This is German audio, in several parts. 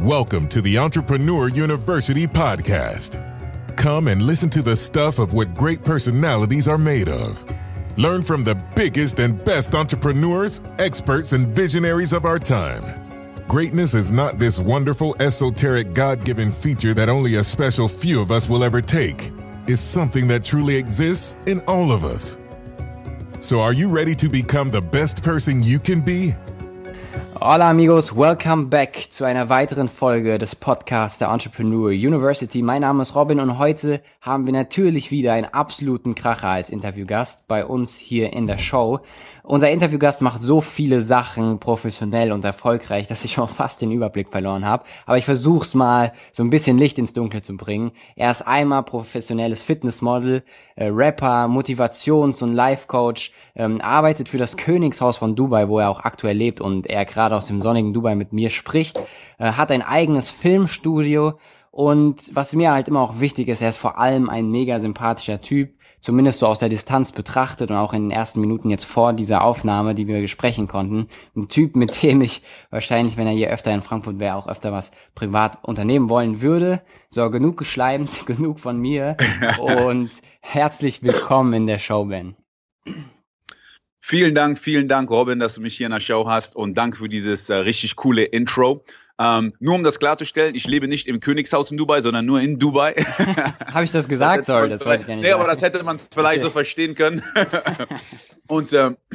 Welcome to the Entrepreneur University podcast. Come and listen to the stuff of what great personalities are made of. Learn from the biggest and best entrepreneurs, experts, and visionaries of our time. Greatness is not this wonderful, esoteric, God-given feature that only a special few of us will ever take. It's something that truly exists in all of us. So are you ready to become the best person you can be? Hola amigos, welcome back zu einer weiteren Folge des Podcasts der Entrepreneur University. Mein Name ist Robin und heute haben wir natürlich wieder einen absoluten Kracher als Interviewgast bei uns hier in der Show. Unser Interviewgast macht so viele Sachen professionell und erfolgreich, dass ich schon fast den Überblick verloren habe. Aber ich versuche es mal, so ein bisschen Licht ins Dunkle zu bringen. Er ist einmal professionelles Fitnessmodel, Rapper, Motivations- und Life-Coach, arbeitet für das Königshaus von Dubai, wo er auch aktuell lebt und er gerade aus dem sonnigen Dubai mit mir spricht, hat ein eigenes Filmstudio und was mir halt immer auch wichtig ist, er ist vor allem ein mega sympathischer Typ, zumindest so aus der Distanz betrachtet und auch in den ersten Minuten jetzt vor dieser Aufnahme, die wir besprechen konnten. Ein Typ, mit dem ich wahrscheinlich, wenn er hier öfter in Frankfurt wäre, auch öfter was privat unternehmen wollen würde. So, genug geschleimt, genug von mir und herzlich willkommen in der Show, Ben. Vielen Dank, Robin, dass du mich hier in der Show hast und danke für dieses richtig coole Intro. Nur um das klarzustellen, ich lebe nicht im Königshaus in Dubai, sondern nur in Dubai. Habe ich das gesagt? Sorry, das wollte ich gar nicht sagen. Aber das hätte man vielleicht so verstehen können. Und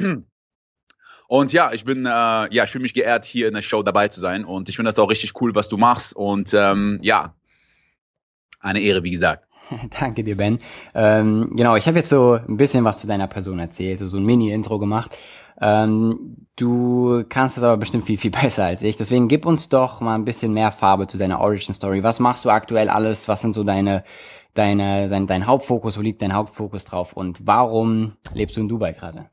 ja, ich fühle mich geehrt, hier in der Show dabei zu sein und ich finde das auch richtig cool, was du machst und eine Ehre, wie gesagt. Danke dir, Ben. Genau, ich habe jetzt so ein bisschen was zu deiner Person erzählt, so ein Mini-Intro gemacht. Du kannst es aber bestimmt viel, viel besser als ich. Deswegen gib uns doch mal ein bisschen mehr Farbe zu deiner Origin-Story. Was machst du aktuell alles? Was sind so dein Hauptfokus? Wo liegt dein Hauptfokus drauf? Und warum lebst du in Dubai gerade?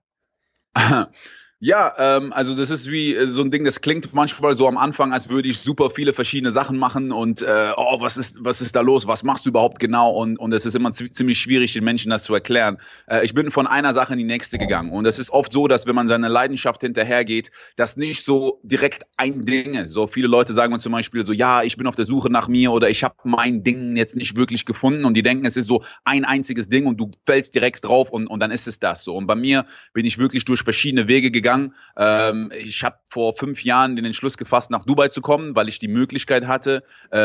Ja, also das ist wie so ein Ding, das klingt manchmal so am Anfang, als würde ich super viele verschiedene Sachen machen und was ist da los, was machst du überhaupt genau und es ist immer ziemlich schwierig, den Menschen das zu erklären. Ich bin von einer Sache in die nächste gegangen und es ist oft so, dass wenn man seiner Leidenschaft hinterhergeht, das nicht so direkt ein Ding ist. So viele Leute sagen mir zum Beispiel so, ja, ich bin auf der Suche nach mir oder ich habe mein Ding jetzt nicht wirklich gefunden und die denken, es ist so ein einziges Ding und du fällst direkt drauf und dann ist es das so. Und bei mir bin ich wirklich durch verschiedene Wege gegangen. Ich habe vor 5 Jahren den Entschluss gefasst, nach Dubai zu kommen, weil ich die Möglichkeit hatte,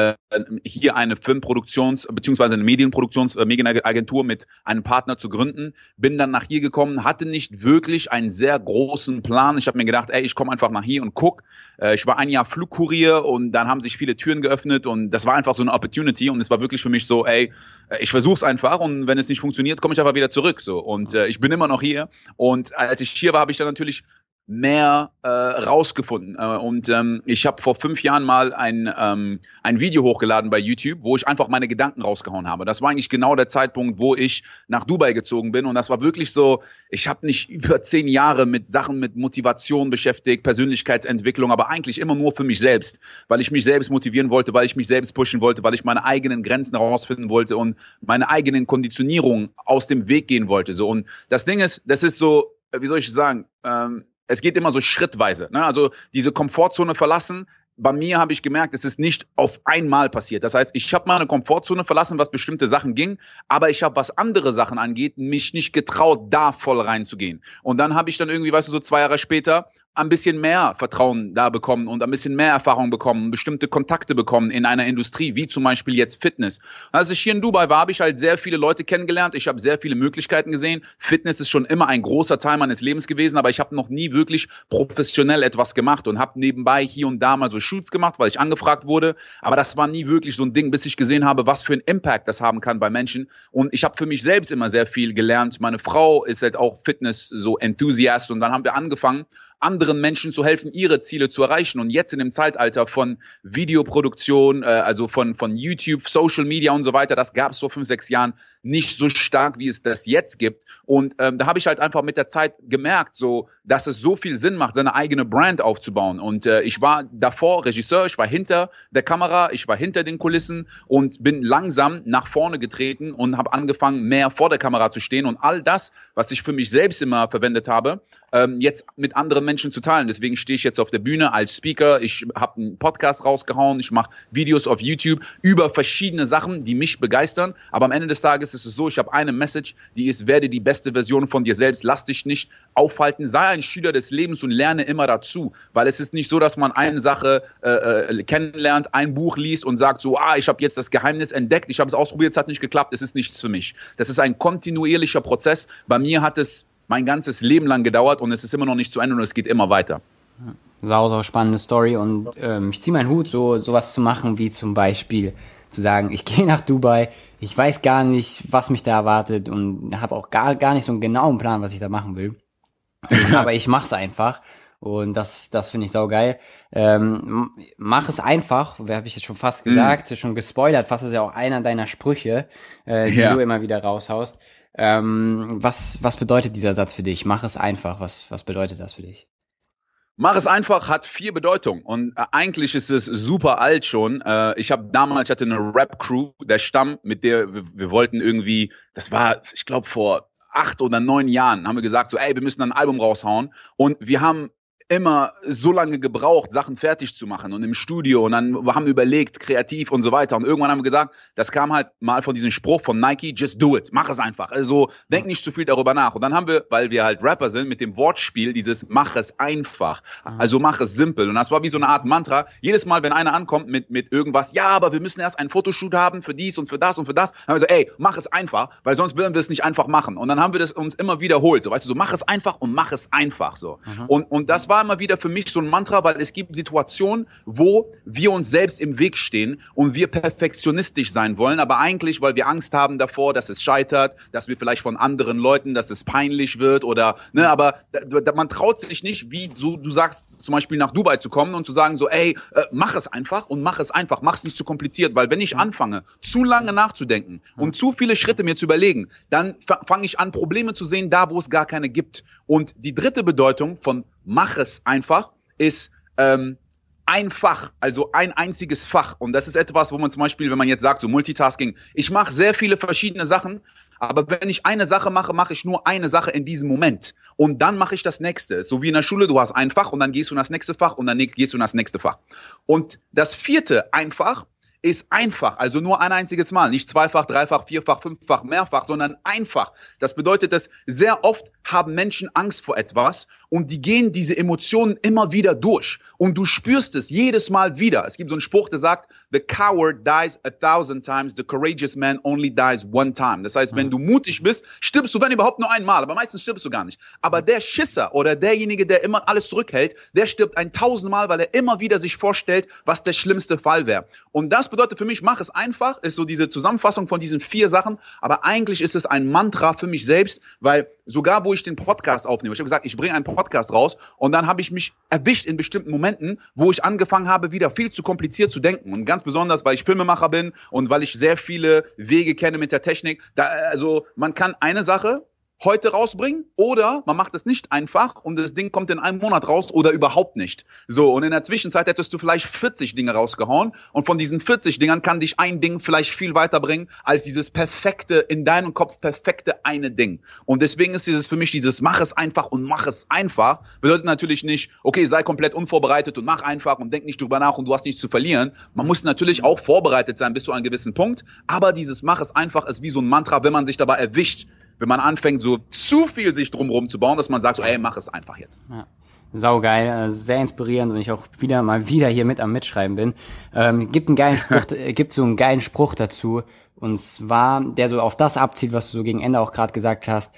hier eine Filmproduktions- bzw. eine Medienagentur mit einem Partner zu gründen. Bin dann nach hier gekommen, hatte nicht wirklich einen sehr großen Plan. Ich habe mir gedacht, ich komme einfach nach hier und guck. Ich war ein Jahr Flugkurier und dann haben sich viele Türen geöffnet und das war einfach so eine Opportunity und es war wirklich für mich so, ich versuche es einfach und wenn es nicht funktioniert, komme ich aber wieder zurück. So. Und ich bin immer noch hier und als ich hier war, habe ich dann natürlich mehr rausgefunden und ich habe vor 5 Jahren mal ein Video hochgeladen bei YouTube, wo ich einfach meine Gedanken rausgehauen habe. Das war eigentlich genau der Zeitpunkt, wo ich nach Dubai gezogen bin und das war wirklich so, ich habe nicht über 10 Jahre mit Sachen mit Motivation beschäftigt, Persönlichkeitsentwicklung, aber eigentlich immer nur für mich selbst, weil ich mich selbst motivieren wollte, weil ich mich selbst pushen wollte, weil ich meine eigenen Grenzen herausfinden wollte und meine eigenen Konditionierungen aus dem Weg gehen wollte. So. Und das Ding ist, das ist so, wie soll ich sagen, es geht immer so schrittweise, ne? Also diese Komfortzone verlassen. Bei mir habe ich gemerkt, es ist nicht auf einmal passiert. Das heißt, ich habe meine Komfortzone verlassen, was bestimmte Sachen ging, aber ich habe, was andere Sachen angeht, mich nicht getraut, da voll reinzugehen. Und dann habe ich dann irgendwie, weißt du, so 2 Jahre später ein bisschen mehr Vertrauen da bekommen und ein bisschen mehr Erfahrung bekommen, bestimmte Kontakte bekommen in einer Industrie, wie zum Beispiel jetzt Fitness. Als ich hier in Dubai war, habe ich halt sehr viele Leute kennengelernt, ich habe sehr viele Möglichkeiten gesehen. Fitness ist schon immer ein großer Teil meines Lebens gewesen, aber ich habe noch nie wirklich professionell etwas gemacht und habe nebenbei hier und da mal so Shoots gemacht, weil ich angefragt wurde, aber das war nie wirklich so ein Ding, bis ich gesehen habe, was für einen Impact das haben kann bei Menschen und ich habe für mich selbst immer sehr viel gelernt. Meine Frau ist halt auch Fitness so Enthusiast und dann haben wir angefangen, anderen Menschen zu helfen, ihre Ziele zu erreichen. Und jetzt in dem Zeitalter von Videoproduktion, also von YouTube, Social Media und so weiter, das gab es vor 5, 6 Jahren nicht so stark, wie es das jetzt gibt. Und da habe ich halt einfach mit der Zeit gemerkt, so, dass es so viel Sinn macht, seine eigene Brand aufzubauen. Und ich war davor Regisseur, ich war hinter der Kamera, ich war hinter den Kulissen und bin langsam nach vorne getreten und habe angefangen, mehr vor der Kamera zu stehen. Und all das, was ich für mich selbst immer verwendet habe, jetzt mit anderen Menschen zu teilen. Deswegen stehe ich jetzt auf der Bühne als Speaker. Ich habe einen Podcast rausgehauen. Ich mache Videos auf YouTube über verschiedene Sachen, die mich begeistern. Aber am Ende des Tages ist es so, ich habe eine Message, die ist, werde die beste Version von dir selbst. Lass dich nicht aufhalten. Sei ein Schüler des Lebens und lerne immer dazu. Weil es ist nicht so, dass man eine Sache kennenlernt, ein Buch liest und sagt so, ich habe jetzt das Geheimnis entdeckt, ich habe es ausprobiert, es hat nicht geklappt, es ist nichts für mich. Das ist ein kontinuierlicher Prozess. Bei mir hat es mein ganzes Leben lang gedauert und es ist immer noch nicht zu Ende und es geht immer weiter. Sau spannende Story und ich ziehe meinen Hut, sowas zu machen, wie zum Beispiel zu sagen, ich gehe nach Dubai, ich weiß gar nicht, was mich da erwartet und habe auch gar nicht so einen genauen Plan, was ich da machen will. Aber ich mache es einfach und das finde ich saugeil. Mach es einfach, habe ich jetzt schon fast gesagt, schon gespoilert, fast ist ja auch einer deiner Sprüche, die du immer wieder raushaust. Was bedeutet dieser Satz für dich? Mach es einfach. Was bedeutet das für dich? Mach es einfach hat 4 Bedeutungen und eigentlich ist es super alt schon. Ich hatte eine Rap-Crew, der Stamm, mit der wir wollten irgendwie, das war, ich glaube vor 8 oder 9 Jahren, haben wir gesagt so, wir müssen ein Album raushauen und wir haben immer so lange gebraucht, Sachen fertig zu machen und im Studio und dann haben wir überlegt, kreativ und so weiter und irgendwann haben wir gesagt, das kam halt mal von diesem Spruch von Nike, just do it, mach es einfach, also denk nicht zu viel darüber nach und dann haben wir, weil wir halt Rapper sind, mit dem Wortspiel dieses mach es einfach, also mach es simpel und das war wie so eine Art Mantra, jedes Mal, wenn einer ankommt mit irgendwas, aber wir müssen erst einen Fotoshoot haben für dies und für das und für das, dann haben wir gesagt, mach es einfach, weil sonst würden wir es nicht einfach machen und dann haben wir das uns immer wiederholt, so weißt du, so mach es einfach und mach es einfach, so und das war immer wieder für mich so ein Mantra, weil es gibt Situationen, wo wir uns selbst im Weg stehen und wir perfektionistisch sein wollen, aber eigentlich, weil wir Angst haben davor, dass es scheitert, dass wir vielleicht von anderen Leuten, dass es peinlich wird oder, aber man traut sich nicht, wie so, du sagst, zum Beispiel nach Dubai zu kommen und zu sagen so, mach es einfach und mach es einfach, mach es nicht zu kompliziert, weil wenn ich anfange, zu lange nachzudenken und zu viele Schritte mir zu überlegen, dann fange ich an, Probleme zu sehen, da wo es gar keine gibt. Und die dritte Bedeutung von mach es einfach ist ein Fach, also ein einziges Fach. Und das ist etwas, wo man zum Beispiel, wenn man jetzt sagt, so Multitasking, ich mache sehr viele verschiedene Sachen, aber wenn ich eine Sache mache, mache ich nur eine Sache in diesem Moment. Und dann mache ich das nächste. So wie in der Schule, du hast ein Fach und dann gehst du in das nächste Fach und dann gehst du in das nächste Fach. Und das vierte einfach ist einfach, also nur ein einziges Mal, nicht zweifach, dreifach, vierfach, fünffach, mehrfach, sondern einfach. Das bedeutet, dass sehr oft haben Menschen Angst vor etwas und die gehen diese Emotionen immer wieder durch und du spürst es jedes Mal wieder. Es gibt so einen Spruch, der sagt, the coward dies 1,000 times, the courageous man only dies 1 time. Das heißt, wenn du mutig bist, stirbst du, wenn überhaupt, nur einmal, aber meistens stirbst du gar nicht. Aber der Schisser oder derjenige, der immer alles zurückhält, der stirbt 1.000 Mal, weil er immer wieder sich vorstellt, was der schlimmste Fall wäre. Und das bedeutet für mich, mach es einfach, ist so diese Zusammenfassung von diesen 4 Sachen, aber eigentlich ist es ein Mantra für mich selbst, weil sogar wo ich den Podcast aufnehme, ich habe gesagt, ich bringe einen Podcast raus und dann habe ich mich erwischt in bestimmten Momenten, wo ich angefangen habe, wieder viel zu kompliziert zu denken und ganz besonders, weil ich Filmemacher bin und weil ich sehr viele Wege kenne mit der Technik, also man kann eine Sache heute rausbringen oder man macht es nicht einfach und das Ding kommt in einem Monat raus oder überhaupt nicht. So, und in der Zwischenzeit hättest du vielleicht 40 Dinge rausgehauen und von diesen 40 Dingern kann dich ein Ding vielleicht viel weiterbringen als dieses perfekte, in deinem Kopf perfekte eine Ding. Und deswegen ist für mich dieses mach es einfach und mach es einfach, bedeutet natürlich nicht, okay, sei komplett unvorbereitet und mach einfach und denk nicht drüber nach und du hast nichts zu verlieren. Man muss natürlich auch vorbereitet sein bis zu einem gewissen Punkt, aber dieses mach es einfach ist wie so ein Mantra, wenn man sich dabei erwischt, wenn man anfängt, so zu viel sich drumherum zu bauen, dass man sagt, so, mach es einfach jetzt. Ja. Saugeil, sehr inspirierend und ich auch mal wieder hier mit am Mitschreiben bin. Gibt so einen geilen Spruch dazu und zwar, der so auf das abzielt, was du so gegen Ende auch gerade gesagt hast.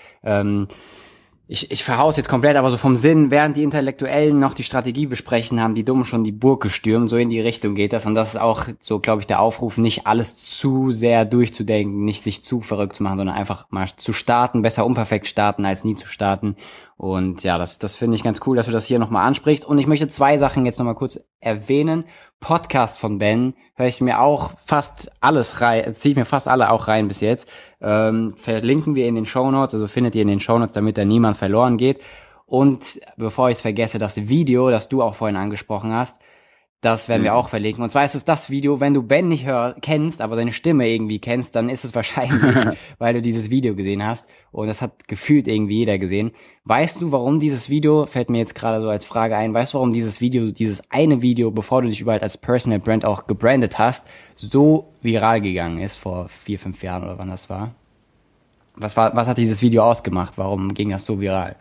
Ich verhaus jetzt komplett, aber so vom Sinn, während die Intellektuellen noch die Strategie besprechen, haben die Dummen schon die Burg gestürmt, so in die Richtung geht das und das ist auch so, glaube ich, der Aufruf, nicht alles zu sehr durchzudenken, nicht sich zu verrückt zu machen, sondern einfach mal zu starten, besser unperfekt starten, als nie zu starten und ja, das finde ich ganz cool, dass du das hier nochmal ansprichst und ich möchte 2 Sachen jetzt nochmal kurz erwähnen. Podcast von Ben höre ich mir auch fast alles rein, ziehe ich mir fast alle auch rein bis jetzt. Verlinken wir in den Shownotes, also findet ihr in den Shownotes, damit da niemand verloren geht. Und bevor ich es vergesse, das Video, das du auch vorhin angesprochen hast, Das werden wir auch verlinken. Und zwar ist es das Video, wenn du Ben nicht kennst, aber seine Stimme irgendwie kennst, dann ist es wahrscheinlich, weil du dieses Video gesehen hast. Und das hat gefühlt irgendwie jeder gesehen. Weißt du, warum dieses Video, fällt mir jetzt gerade so als Frage ein, weißt du, warum dieses eine Video, bevor du dich überall als Personal Brand auch gebrandet hast, so viral gegangen ist vor 4-5 Jahren oder wann das war? Was hat dieses Video ausgemacht? Warum ging das so viral?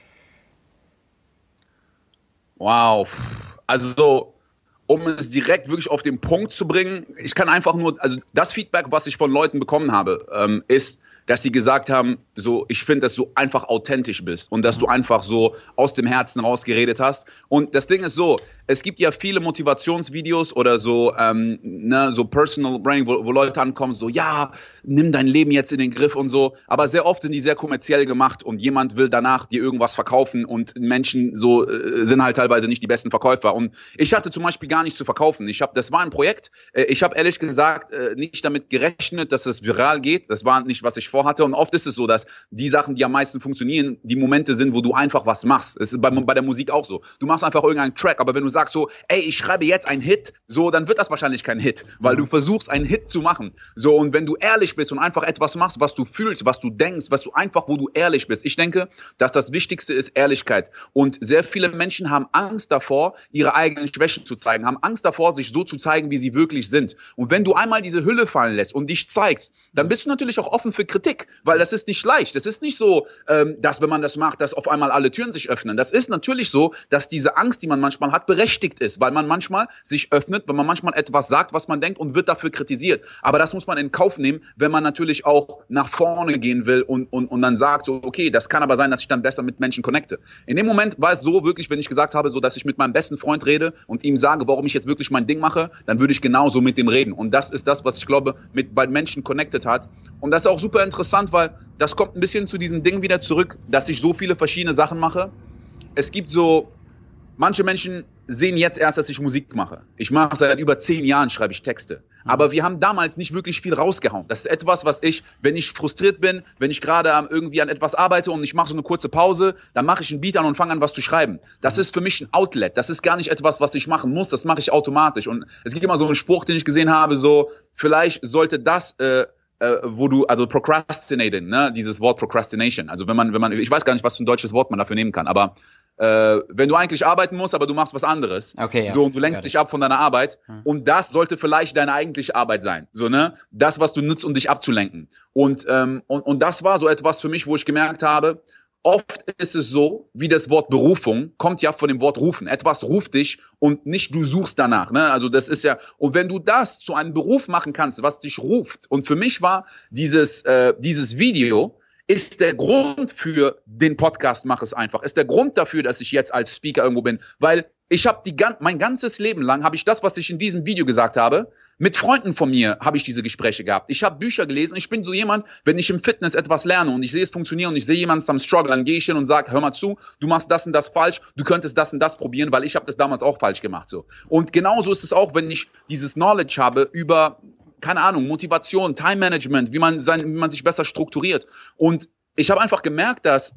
Wow. Also so, um es direkt wirklich auf den Punkt zu bringen, ich kann einfach nur, also das Feedback, was ich von Leuten bekommen habe, ist, dass sie gesagt haben, so, ich finde, dass du einfach authentisch bist und dass du einfach so aus dem Herzen rausgeredet hast. Und das Ding ist so, es gibt ja viele Motivationsvideos oder so, so Personal Branding, wo Leute ankommen, so, ja, nimm dein Leben jetzt in den Griff und so. Aber sehr oft sind die sehr kommerziell gemacht und jemand will danach dir irgendwas verkaufen und Menschen so sind halt teilweise nicht die besten Verkäufer. Und ich hatte zum Beispiel gar nichts zu verkaufen. Das war ein Projekt. Ich habe ehrlich gesagt nicht damit gerechnet, dass es viral geht. Das war nicht, was ich vorhatte. Und oft ist es so, dass die Sachen, die am meisten funktionieren, die Momente sind, wo du einfach was machst. Es ist bei der Musik auch so. Du machst einfach irgendeinen Track, aber wenn du sagst so, ey, ich schreibe jetzt einen Hit, so, dann wird das wahrscheinlich kein Hit, weil du versuchst, einen Hit zu machen. So, und wenn du ehrlich bist und einfach etwas machst, was du fühlst, was du denkst, wo du ehrlich bist. Ich denke, dass das Wichtigste ist Ehrlichkeit. Und sehr viele Menschen haben Angst davor, ihre eigenen Schwächen zu zeigen, haben Angst davor, sich so zu zeigen, wie sie wirklich sind. Und wenn du einmal diese Hülle fallen lässt und dich zeigst, dann bist du natürlich auch offen für Kritik, weil das ist nicht leicht. Das ist nicht so, dass wenn man das macht, dass auf einmal alle Türen sich öffnen. Das ist natürlich so, dass diese Angst, die man manchmal hat, berechtigt ist, weil man manchmal sich öffnet, wenn man manchmal etwas sagt, was man denkt und wird dafür kritisiert. Aber das muss man in Kauf nehmen, wenn man natürlich auch nach vorne gehen will und dann sagt so, okay, das kann aber sein, dass ich dann besser mit Menschen connecte. In dem Moment war es so wirklich, wenn ich gesagt habe, so, dass ich mit meinem besten Freund rede und ihm sage, warum ich jetzt wirklich mein Ding mache, dann würde ich genauso mit dem reden. Und das ist das, was ich glaube, bei Menschen connected hat. Und das ist auch super interessant, weil das kommt ein bisschen zu diesem Ding wieder zurück, dass ich so viele verschiedene Sachen mache. Es gibt so, manche Menschen sehen jetzt erst, dass ich Musik mache. Ich mache seit über 10 Jahren, schreibe ich Texte. Aber wir haben damals nicht wirklich viel rausgehauen. Das ist etwas, was ich, wenn ich frustriert bin, wenn ich gerade irgendwie an etwas arbeite und ich mache so eine kurze Pause, dann mache ich einen Beat an und fange an, was zu schreiben. Das ist für mich ein Outlet. Das ist gar nicht etwas, was ich machen muss. Das mache ich automatisch. Und es gibt immer so einen Spruch, den ich gesehen habe, so, vielleicht sollte das, also procrastinating, ne, dieses Wort Procrastination. Also wenn man, ich weiß gar nicht, was für ein deutsches Wort man dafür nehmen kann, aber wenn du eigentlich arbeiten musst, aber du machst was anderes, okay, ja, so, und du lenkst dich ab von deiner Arbeit, und das sollte vielleicht deine eigentliche Arbeit sein, so, ne, das, was du nutzt, um dich abzulenken, und das war so etwas für mich, wo ich gemerkt habe, oft ist es so, wie das Wort Berufung kommt ja von dem Wort rufen. Etwas ruft dich und nicht du suchst danach, ne? Also das ist ja, und wenn du das zu einem Beruf machen kannst, was dich ruft, und für mich war dieses Video ist der Grund für den Podcast, mach es einfach, ist der Grund dafür, dass ich jetzt als Speaker irgendwo bin, weil ich habe mein ganzes Leben lang, habe ich das, was ich in diesem Video gesagt habe, mit Freunden von mir habe ich diese Gespräche gehabt. Ich habe Bücher gelesen. Ich bin so jemand, wenn ich im Fitness etwas lerne und ich sehe es funktionieren und ich sehe jemanden am Struggle, dann gehe ich hin und sage, hör mal zu, du machst das und das falsch, du könntest das und das probieren, weil ich habe das damals auch falsch gemacht. So. Und genauso ist es auch, wenn ich dieses Knowledge habe über, keine Ahnung, Motivation, Time Management, wie man sich besser strukturiert. Und ich habe einfach gemerkt, dass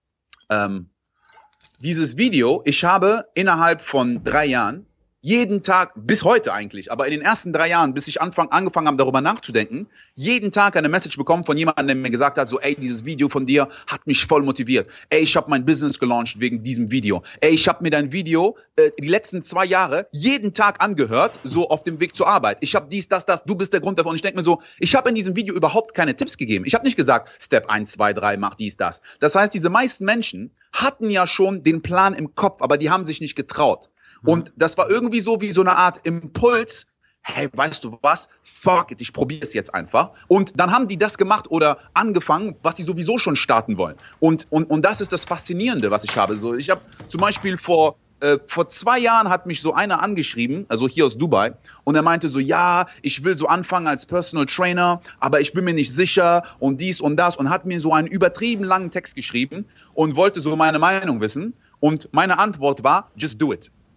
dieses Video, ich habe innerhalb von 3 Jahren, jeden Tag, bis heute eigentlich, aber in den ersten 3 Jahren, bis ich angefangen habe, darüber nachzudenken, jeden Tag eine Message bekommen von jemandem, der mir gesagt hat, so, ey, dieses Video von dir hat mich voll motiviert. Ey, ich habe mein Business gelauncht wegen diesem Video. Ey, ich habe mir dein Video die letzten 2 Jahre jeden Tag angehört, so auf dem Weg zur Arbeit. Ich habe dies, das, du bist der Grund dafür. Und ich denke mir so, ich habe in diesem Video überhaupt keine Tipps gegeben. Ich habe nicht gesagt, Step 1, 2, 3, mach dies, das. Das heißt, diese meisten Menschen hatten ja schon den Plan im Kopf, aber die haben sich nicht getraut. Und das war irgendwie so wie so eine Art Impuls, hey, weißt du was, fuck it, ich probiere es jetzt einfach. Und dann haben die das gemacht oder angefangen, was sie sowieso schon starten wollen. Und das ist das Faszinierende, was ich habe. So, ich habe zum Beispiel vor 2 Jahren hat mich so einer angeschrieben, also hier aus Dubai, und er meinte so, ja, ich will so anfangen als Personal Trainer, aber ich bin mir nicht sicher und dies und das, und hat mir so einen übertrieben langen Text geschrieben und wollte so meine Meinung wissen. Und meine Antwort war, just do it.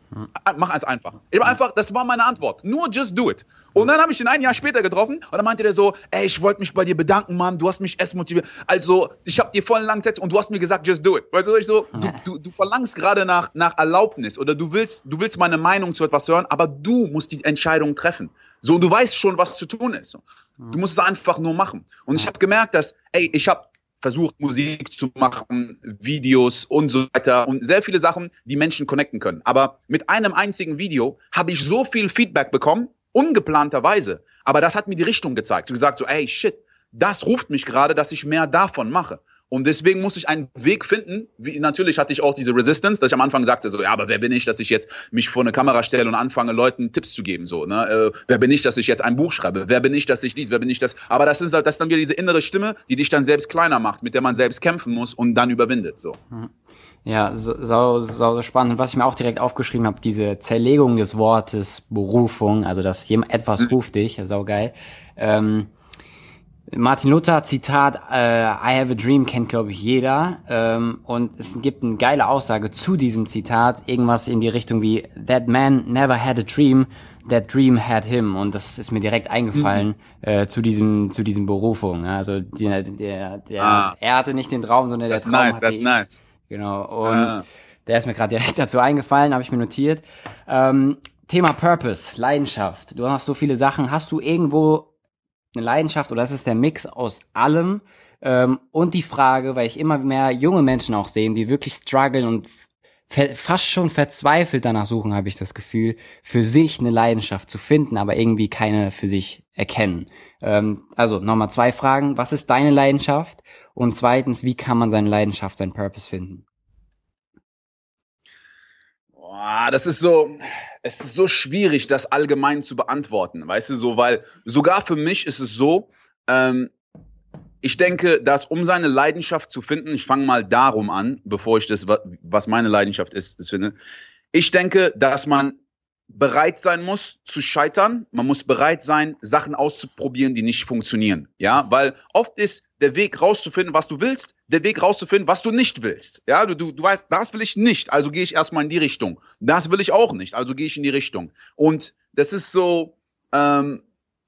Mach es einfach. Das war meine Antwort. Nur just do it. Und dann habe ich ihn ein Jahr später getroffen und dann meinte der so, ey, ich wollte mich bei dir bedanken, Mann, du hast mich erst motiviert. Also, ich habe dir voll einen langen Text und du hast mir gesagt, just do it. Weißt du, du verlangst gerade nach Erlaubnis oder du willst meine Meinung zu etwas hören, aber du musst die Entscheidung treffen. So, und du weißt schon, was zu tun ist. Du musst es einfach nur machen. Und ich habe gemerkt, dass, ich habe versucht, Musik zu machen, Videos und so weiter und sehr viele Sachen, die Menschen connecten können. Aber mit einem einzigen Video habe ich so viel Feedback bekommen, ungeplanterweise. Aber das hat mir die Richtung gezeigt. Ich habe gesagt so, ey, shit, das ruft mich gerade, dass ich mehr davon mache. Und deswegen muss ich einen Weg finden. Natürlich hatte ich auch diese Resistance, dass ich am Anfang sagte so, ja, aber wer bin ich, dass ich jetzt mich vor eine Kamera stelle und anfange, Leuten Tipps zu geben, so, ne? Wer bin ich, dass ich jetzt ein Buch schreibe? Wer bin ich, dass ich dies? Wer bin ich, das? Aber das ist dann wieder diese innere Stimme, die dich dann selbst kleiner macht, mit der man selbst kämpfen muss und dann überwindet, so. Ja, so spannend. Und was ich mir auch direkt aufgeschrieben habe, diese Zerlegung des Wortes Berufung, also dass etwas ruft dich, saugeil. Martin Luther, Zitat, I have a dream, kennt, glaube ich, jeder. Und es gibt eine geile Aussage zu diesem Zitat, irgendwas in die Richtung wie, that man never had a dream, that dream had him. Und das ist mir direkt eingefallen zu diesem Berufung. Also er hatte nicht den Traum, sondern der Traum hatte ihn. Das ist nice. Genau. Und der ist mir gerade direkt dazu eingefallen, habe ich mir notiert. Thema Purpose, Leidenschaft. Du hast so viele Sachen. Hast du irgendwo eine Leidenschaft oder ist es der Mix aus allem? Und die Frage, weil ich immer mehr junge Menschen auch sehe, die wirklich strugglen und fast schon verzweifelt danach suchen, habe ich das Gefühl, für sich eine Leidenschaft zu finden, aber irgendwie keine für sich erkennen. Also nochmal 2 Fragen. Was ist deine Leidenschaft? Und zweitens, wie kann man seine Leidenschaft, seinen Purpose finden? Es ist so schwierig, das allgemein zu beantworten, weißt du, so, weil sogar für mich ist es so, ich denke, dass um seine Leidenschaft zu finden, ich fange mal darum an, bevor ich das, was meine Leidenschaft ist, finde, ich denke, dass man bereit sein muss zu scheitern, man muss bereit sein, Sachen auszuprobieren, die nicht funktionieren, ja, weil oft ist der Weg rauszufinden, was du willst, der Weg rauszufinden, was du nicht willst, ja, du weißt, das will ich nicht, also gehe ich erstmal in die Richtung, das will ich auch nicht, also gehe ich in die Richtung und das ist so, man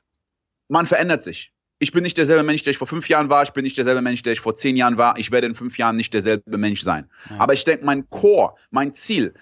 verändert sich. Ich bin nicht derselbe Mensch, der ich vor 5 Jahren war. Ich bin nicht derselbe Mensch, der ich vor 10 Jahren war. Ich werde in 5 Jahren nicht derselbe Mensch sein. Ja. Aber ich denke, mein Core, mein Ziel,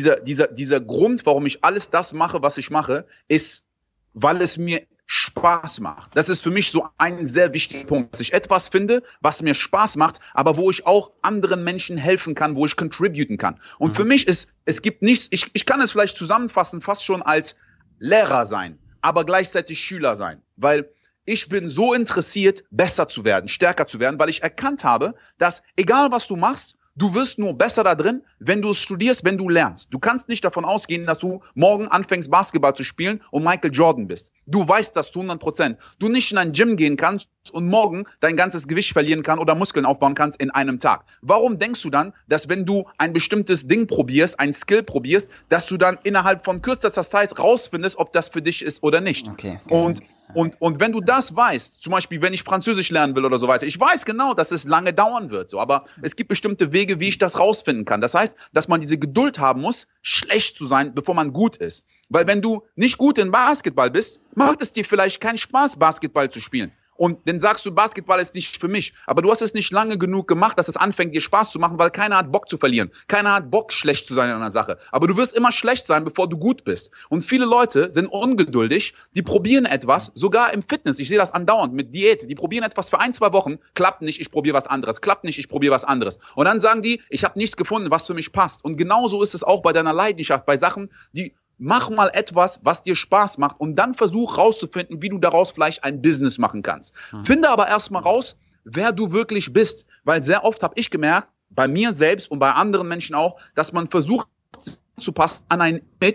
dieser Grund, warum ich alles das mache, was ich mache, ist, weil es mir Spaß macht. Das ist für mich so ein sehr wichtiger Punkt, dass ich etwas finde, was mir Spaß macht, aber wo ich auch anderen Menschen helfen kann, wo ich contributen kann. Und für mich ist, es gibt nichts, ich kann es vielleicht zusammenfassen, fast schon als Lehrer sein, aber gleichzeitig Schüler sein, weil ich bin so interessiert, besser zu werden, stärker zu werden, weil ich erkannt habe, dass egal was du machst, du wirst nur besser da drin, wenn du es studierst, wenn du lernst. Du kannst nicht davon ausgehen, dass du morgen anfängst, Basketball zu spielen und Michael Jordan bist. Du weißt das zu 100%. Du nicht in ein Gym gehen kannst und morgen dein ganzes Gewicht verlieren kannst oder Muskeln aufbauen kannst in einem Tag. Warum denkst du dann, dass wenn du ein bestimmtes Ding probierst, ein Skill probierst, dass du dann innerhalb von kürzester Zeit rausfindest, ob das für dich ist oder nicht? Okay. Und wenn du das weißt, zum Beispiel, wenn ich Französisch lernen will oder so weiter, ich weiß genau, dass es lange dauern wird, so, aber es gibt bestimmte Wege, wie ich das rausfinden kann. Das heißt, dass man diese Geduld haben muss, schlecht zu sein, bevor man gut ist. Weil wenn du nicht gut in Basketball bist, macht es dir vielleicht keinen Spaß, Basketball zu spielen. Und dann sagst du, Basketball ist nicht für mich. Aber du hast es nicht lange genug gemacht, dass es anfängt, dir Spaß zu machen, weil keiner hat Bock zu verlieren. Keiner hat Bock, schlecht zu sein in einer Sache. Aber du wirst immer schlecht sein, bevor du gut bist. Und viele Leute sind ungeduldig, die probieren etwas, sogar im Fitness. Ich sehe das andauernd mit Diät. Die probieren etwas für 1-2 Wochen, klappt nicht, ich probiere was anderes. Klappt nicht, ich probiere was anderes. Und dann sagen die, ich habe nichts gefunden, was für mich passt. Und genauso ist es auch bei deiner Leidenschaft, bei Sachen, die... Mach mal etwas, was dir Spaß macht und dann versuch rauszufinden, wie du daraus vielleicht ein Business machen kannst. Finde aber erstmal raus, wer du wirklich bist, weil sehr oft habe ich gemerkt, bei mir selbst und bei anderen Menschen auch, dass man versucht zu passen an ein Image,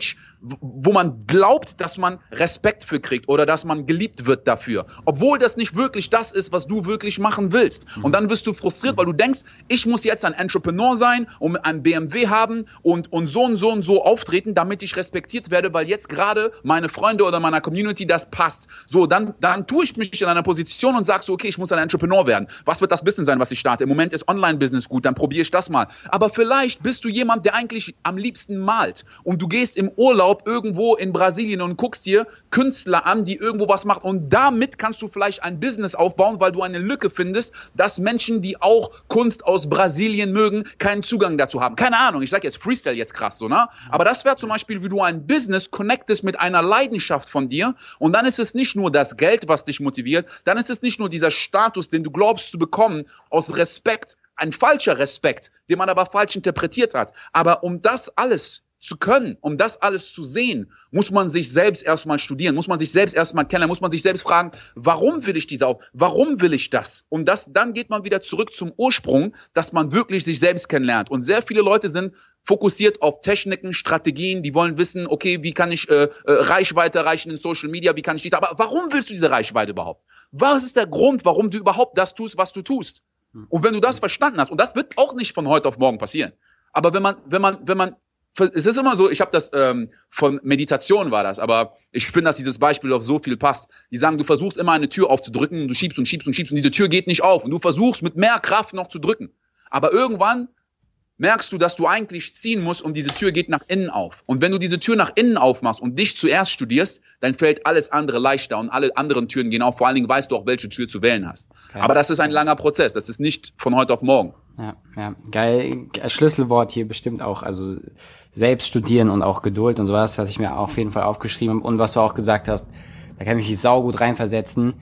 wo man glaubt, dass man Respekt für kriegt oder dass man geliebt wird dafür, obwohl das nicht wirklich das ist, was du wirklich machen willst. Und dann wirst du frustriert, weil du denkst, ich muss jetzt ein Entrepreneur sein und ein BMW haben und so und so und so auftreten, damit ich respektiert werde, weil jetzt gerade meine Freunde oder meiner Community das passt. So, dann tue ich mich in einer Position und sage so, okay, ich muss ein Entrepreneur werden. Was wird das Business sein, was ich starte? Im Moment ist Online-Business gut, dann probiere ich das mal. Aber vielleicht bist du jemand, der eigentlich am liebsten malt und du gehst im Urlaub irgendwo in Brasilien und guckst dir Künstler an, die irgendwo was machen und damit kannst du vielleicht ein Business aufbauen, weil du eine Lücke findest, dass Menschen, die auch Kunst aus Brasilien mögen, keinen Zugang dazu haben. Keine Ahnung, ich sage jetzt Freestyle jetzt krass so, ne? Aber das wäre zum Beispiel, wie du ein Business connectest mit einer Leidenschaft von dir und dann ist es nicht nur das Geld, was dich motiviert, dann ist es nicht nur dieser Status, den du glaubst zu bekommen aus Respekt, ein falscher Respekt, den man aber falsch interpretiert hat. Aber um das alles zu können, um das alles zu sehen, muss man sich selbst erstmal studieren, muss man sich selbst erstmal kennenlernen, muss man sich selbst fragen, warum will ich warum will ich das? Und dann geht man wieder zurück zum Ursprung, dass man wirklich sich selbst kennenlernt. Und sehr viele Leute sind fokussiert auf Techniken, Strategien, die wollen wissen, okay, wie kann ich Reichweite erreichen in Social Media, wie kann ich dies, aber warum willst du diese Reichweite überhaupt? Was ist der Grund, warum du überhaupt das tust, was du tust? Und wenn du das verstanden hast, und das wird auch nicht von heute auf morgen passieren, aber wenn man es ist immer so, ich habe das von Meditation war das, aber ich finde, dass dieses Beispiel auf so viel passt. Die sagen, du versuchst immer eine Tür aufzudrücken und du schiebst und schiebst und schiebst und diese Tür geht nicht auf und du versuchst mit mehr Kraft noch zu drücken. Aber irgendwann merkst du, dass du eigentlich ziehen musst und diese Tür geht nach innen auf. Und wenn du diese Tür nach innen aufmachst und dich zuerst studierst, dann fällt alles andere leichter und alle anderen Türen gehen auf. Vor allen Dingen weißt du auch, welche Tür zu wählen hast. Okay. Aber das ist ein langer Prozess. Das ist nicht von heute auf morgen. Ja, geil. Schlüsselwort hier bestimmt auch, also selbst studieren und auch Geduld und sowas, was ich mir auf jeden Fall aufgeschrieben habe. Und was du auch gesagt hast, da kann ich mich saugut reinversetzen,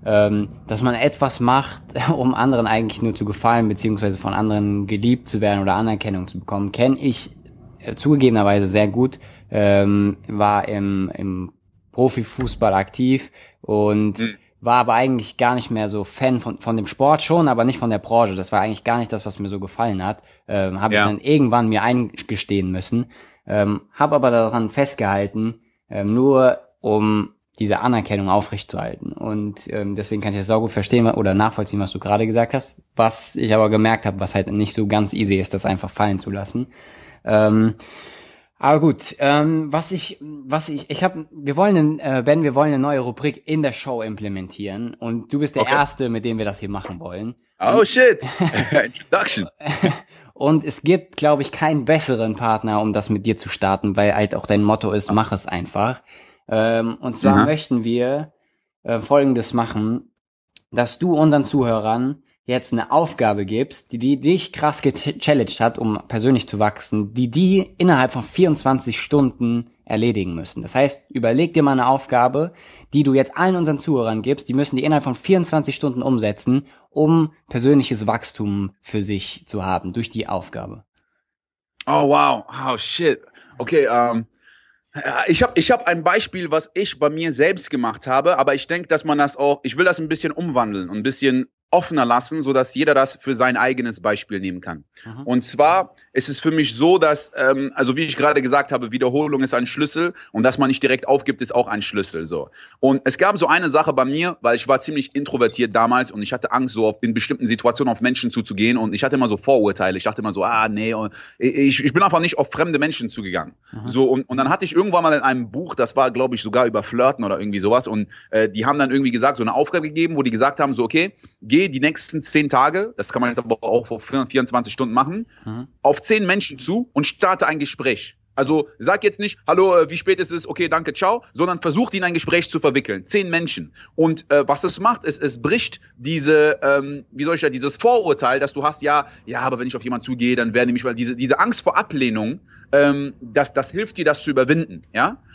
dass man etwas macht, um anderen eigentlich nur zu gefallen, beziehungsweise von anderen geliebt zu werden oder Anerkennung zu bekommen, kenne ich zugegebenerweise sehr gut, war im Profifußball aktiv und war aber eigentlich gar nicht mehr so Fan von dem Sport schon, aber nicht von der Branche. Das war eigentlich gar nicht das, was mir so gefallen hat. Habe ich dann irgendwann mir eingestehen müssen, habe aber daran festgehalten, nur um diese Anerkennung aufrechtzuerhalten. Und deswegen kann ich das saugut verstehen oder nachvollziehen, was du gerade gesagt hast. Was ich aber gemerkt habe, was halt nicht so ganz easy ist, das einfach fallen zu lassen. Aber gut, Ben, wir wollen eine neue Rubrik in der Show implementieren und du bist der Erste, mit dem wir das hier machen wollen. Oh shit, Introduction. Und es gibt, glaube ich, keinen besseren Partner, um das mit dir zu starten, weil halt auch dein Motto ist, mach es einfach. Und zwar möchten wir Folgendes machen, dass du unseren Zuhörern jetzt eine Aufgabe gibst, die dich krass gechallenged hat, um persönlich zu wachsen, die innerhalb von 24 Stunden erledigen müssen. Das heißt, überleg dir mal eine Aufgabe, die du jetzt allen unseren Zuhörern gibst, die müssen die innerhalb von 24 Stunden umsetzen, um persönliches Wachstum für sich zu haben, durch die Aufgabe. Oh wow, oh shit. Okay, ich hab ein Beispiel, was ich bei mir selbst gemacht habe, aber ich denke, dass man das auch, ich will das ein bisschen umwandeln und ein bisschen offener lassen, so dass jeder das für sein eigenes Beispiel nehmen kann. Und zwar ist es für mich so, dass, also wie ich gerade gesagt habe, Wiederholung ist ein Schlüssel und dass man nicht direkt aufgibt, ist auch ein Schlüssel, so. Und es gab so eine Sache bei mir, weil ich war ziemlich introvertiert damals und ich hatte Angst, so in bestimmten Situationen auf Menschen zuzugehen und ich hatte immer so Vorurteile. Ich dachte immer so, nee, ich bin einfach nicht auf fremde Menschen zugegangen. So, und dann hatte ich irgendwann mal in einem Buch, das war, glaube ich, sogar über Flirten oder irgendwie sowas und die haben dann irgendwie gesagt, so eine Aufgabe gegeben, wo die gesagt haben, so, okay, geh die nächsten 10 Tage, das kann man jetzt aber auch vor 24 Stunden machen, auf 10 Menschen zu und starte ein Gespräch. Also sag jetzt nicht, hallo, wie spät ist es, okay, danke, ciao, sondern versucht in ein Gespräch zu verwickeln. 10 Menschen. Und was es macht, es bricht dieses Vorurteil, dass du hast, ja, aber wenn ich auf jemanden zugehe, dann werden die mich, weil diese Angst vor Ablehnung, das hilft dir, das zu überwinden, ja.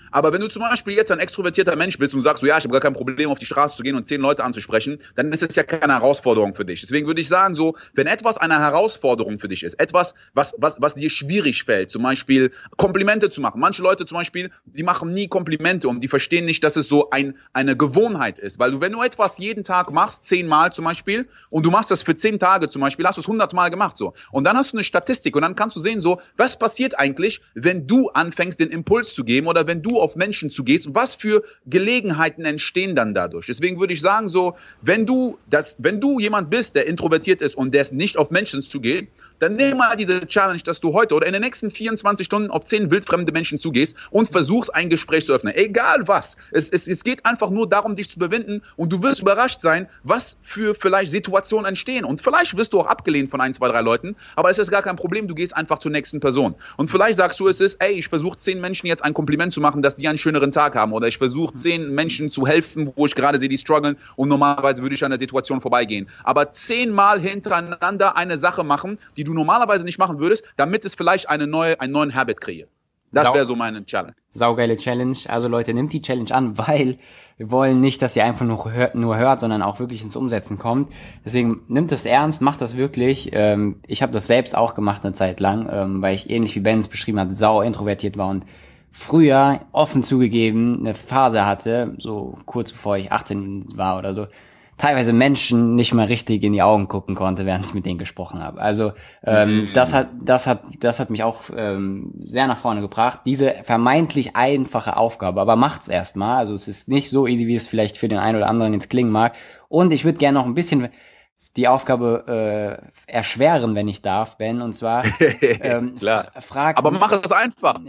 Aber wenn du zum Beispiel jetzt ein extrovertierter Mensch bist und sagst so, ja, ich habe gar kein Problem, auf die Straße zu gehen und 10 Leute anzusprechen, dann ist es ja keine Herausforderung für dich. Deswegen würde ich sagen so, wenn etwas eine Herausforderung für dich ist, etwas, was dir schwierig fällt, zum Beispiel Komplimente zu machen. Manche Leute zum Beispiel, die machen nie Komplimente und die verstehen nicht, dass es so eine Gewohnheit ist. Weil wenn du etwas jeden Tag machst, 10 Mal zum Beispiel, und du machst das für 10 Tage zum Beispiel, hast du es 100 Mal gemacht so. Und dann hast du eine Statistik und dann kannst du sehen so, was passiert eigentlich, wenn du anfängst, den Impuls zu geben oder wenn du auf Menschen zugehst und was für Gelegenheiten entstehen dann dadurch. Deswegen würde ich sagen so, wenn du jemand bist, der introvertiert ist und der es nicht auf Menschen zugeht, dann nimm mal diese Challenge, dass du heute oder in den nächsten 24 Stunden auf 10 wildfremde Menschen zugehst und versuchst, ein Gespräch zu öffnen. Egal was. Es geht einfach nur darum, dich zu überwinden und du wirst überrascht sein, was für vielleicht Situationen entstehen. Und vielleicht wirst du auch abgelehnt von 1, 2, 3 Leuten, aber es ist gar kein Problem, du gehst einfach zur nächsten Person. Und vielleicht sagst du, ich versuche 10 Menschen jetzt ein Kompliment zu machen, dass die einen schöneren Tag haben. Oder ich versuche 10 Menschen zu helfen, wo ich gerade sehe, die strugglen und normalerweise würde ich an der Situation vorbeigehen. Aber 10 Mal hintereinander eine Sache machen, die du normalerweise nicht machen würdest, damit es vielleicht einen neuen Habit kreiert. Das wäre so meine Challenge. Saugeile Challenge. Also Leute, nehmt die Challenge an, weil wir wollen nicht, dass ihr einfach nur hört, sondern auch wirklich ins Umsetzen kommt. Deswegen nimmt es ernst, macht das wirklich. Ich habe das selbst auch gemacht eine Zeit lang, weil ich ähnlich wie Ben es beschrieben hat, sau introvertiert war und früher offen zugegeben eine Phase hatte, so kurz bevor ich 18 war oder so, teilweise Menschen nicht mal richtig in die Augen gucken konnte, während ich mit denen gesprochen habe. Also das hat mich auch sehr nach vorne gebracht. Diese vermeintlich einfache Aufgabe, aber macht's erstmal. Also es ist nicht so easy, wie es vielleicht für den einen oder anderen jetzt klingen mag. Und ich würde gerne noch ein bisschen die Aufgabe erschweren, wenn ich darf, Ben, und zwar frag. Aber mach es einfach.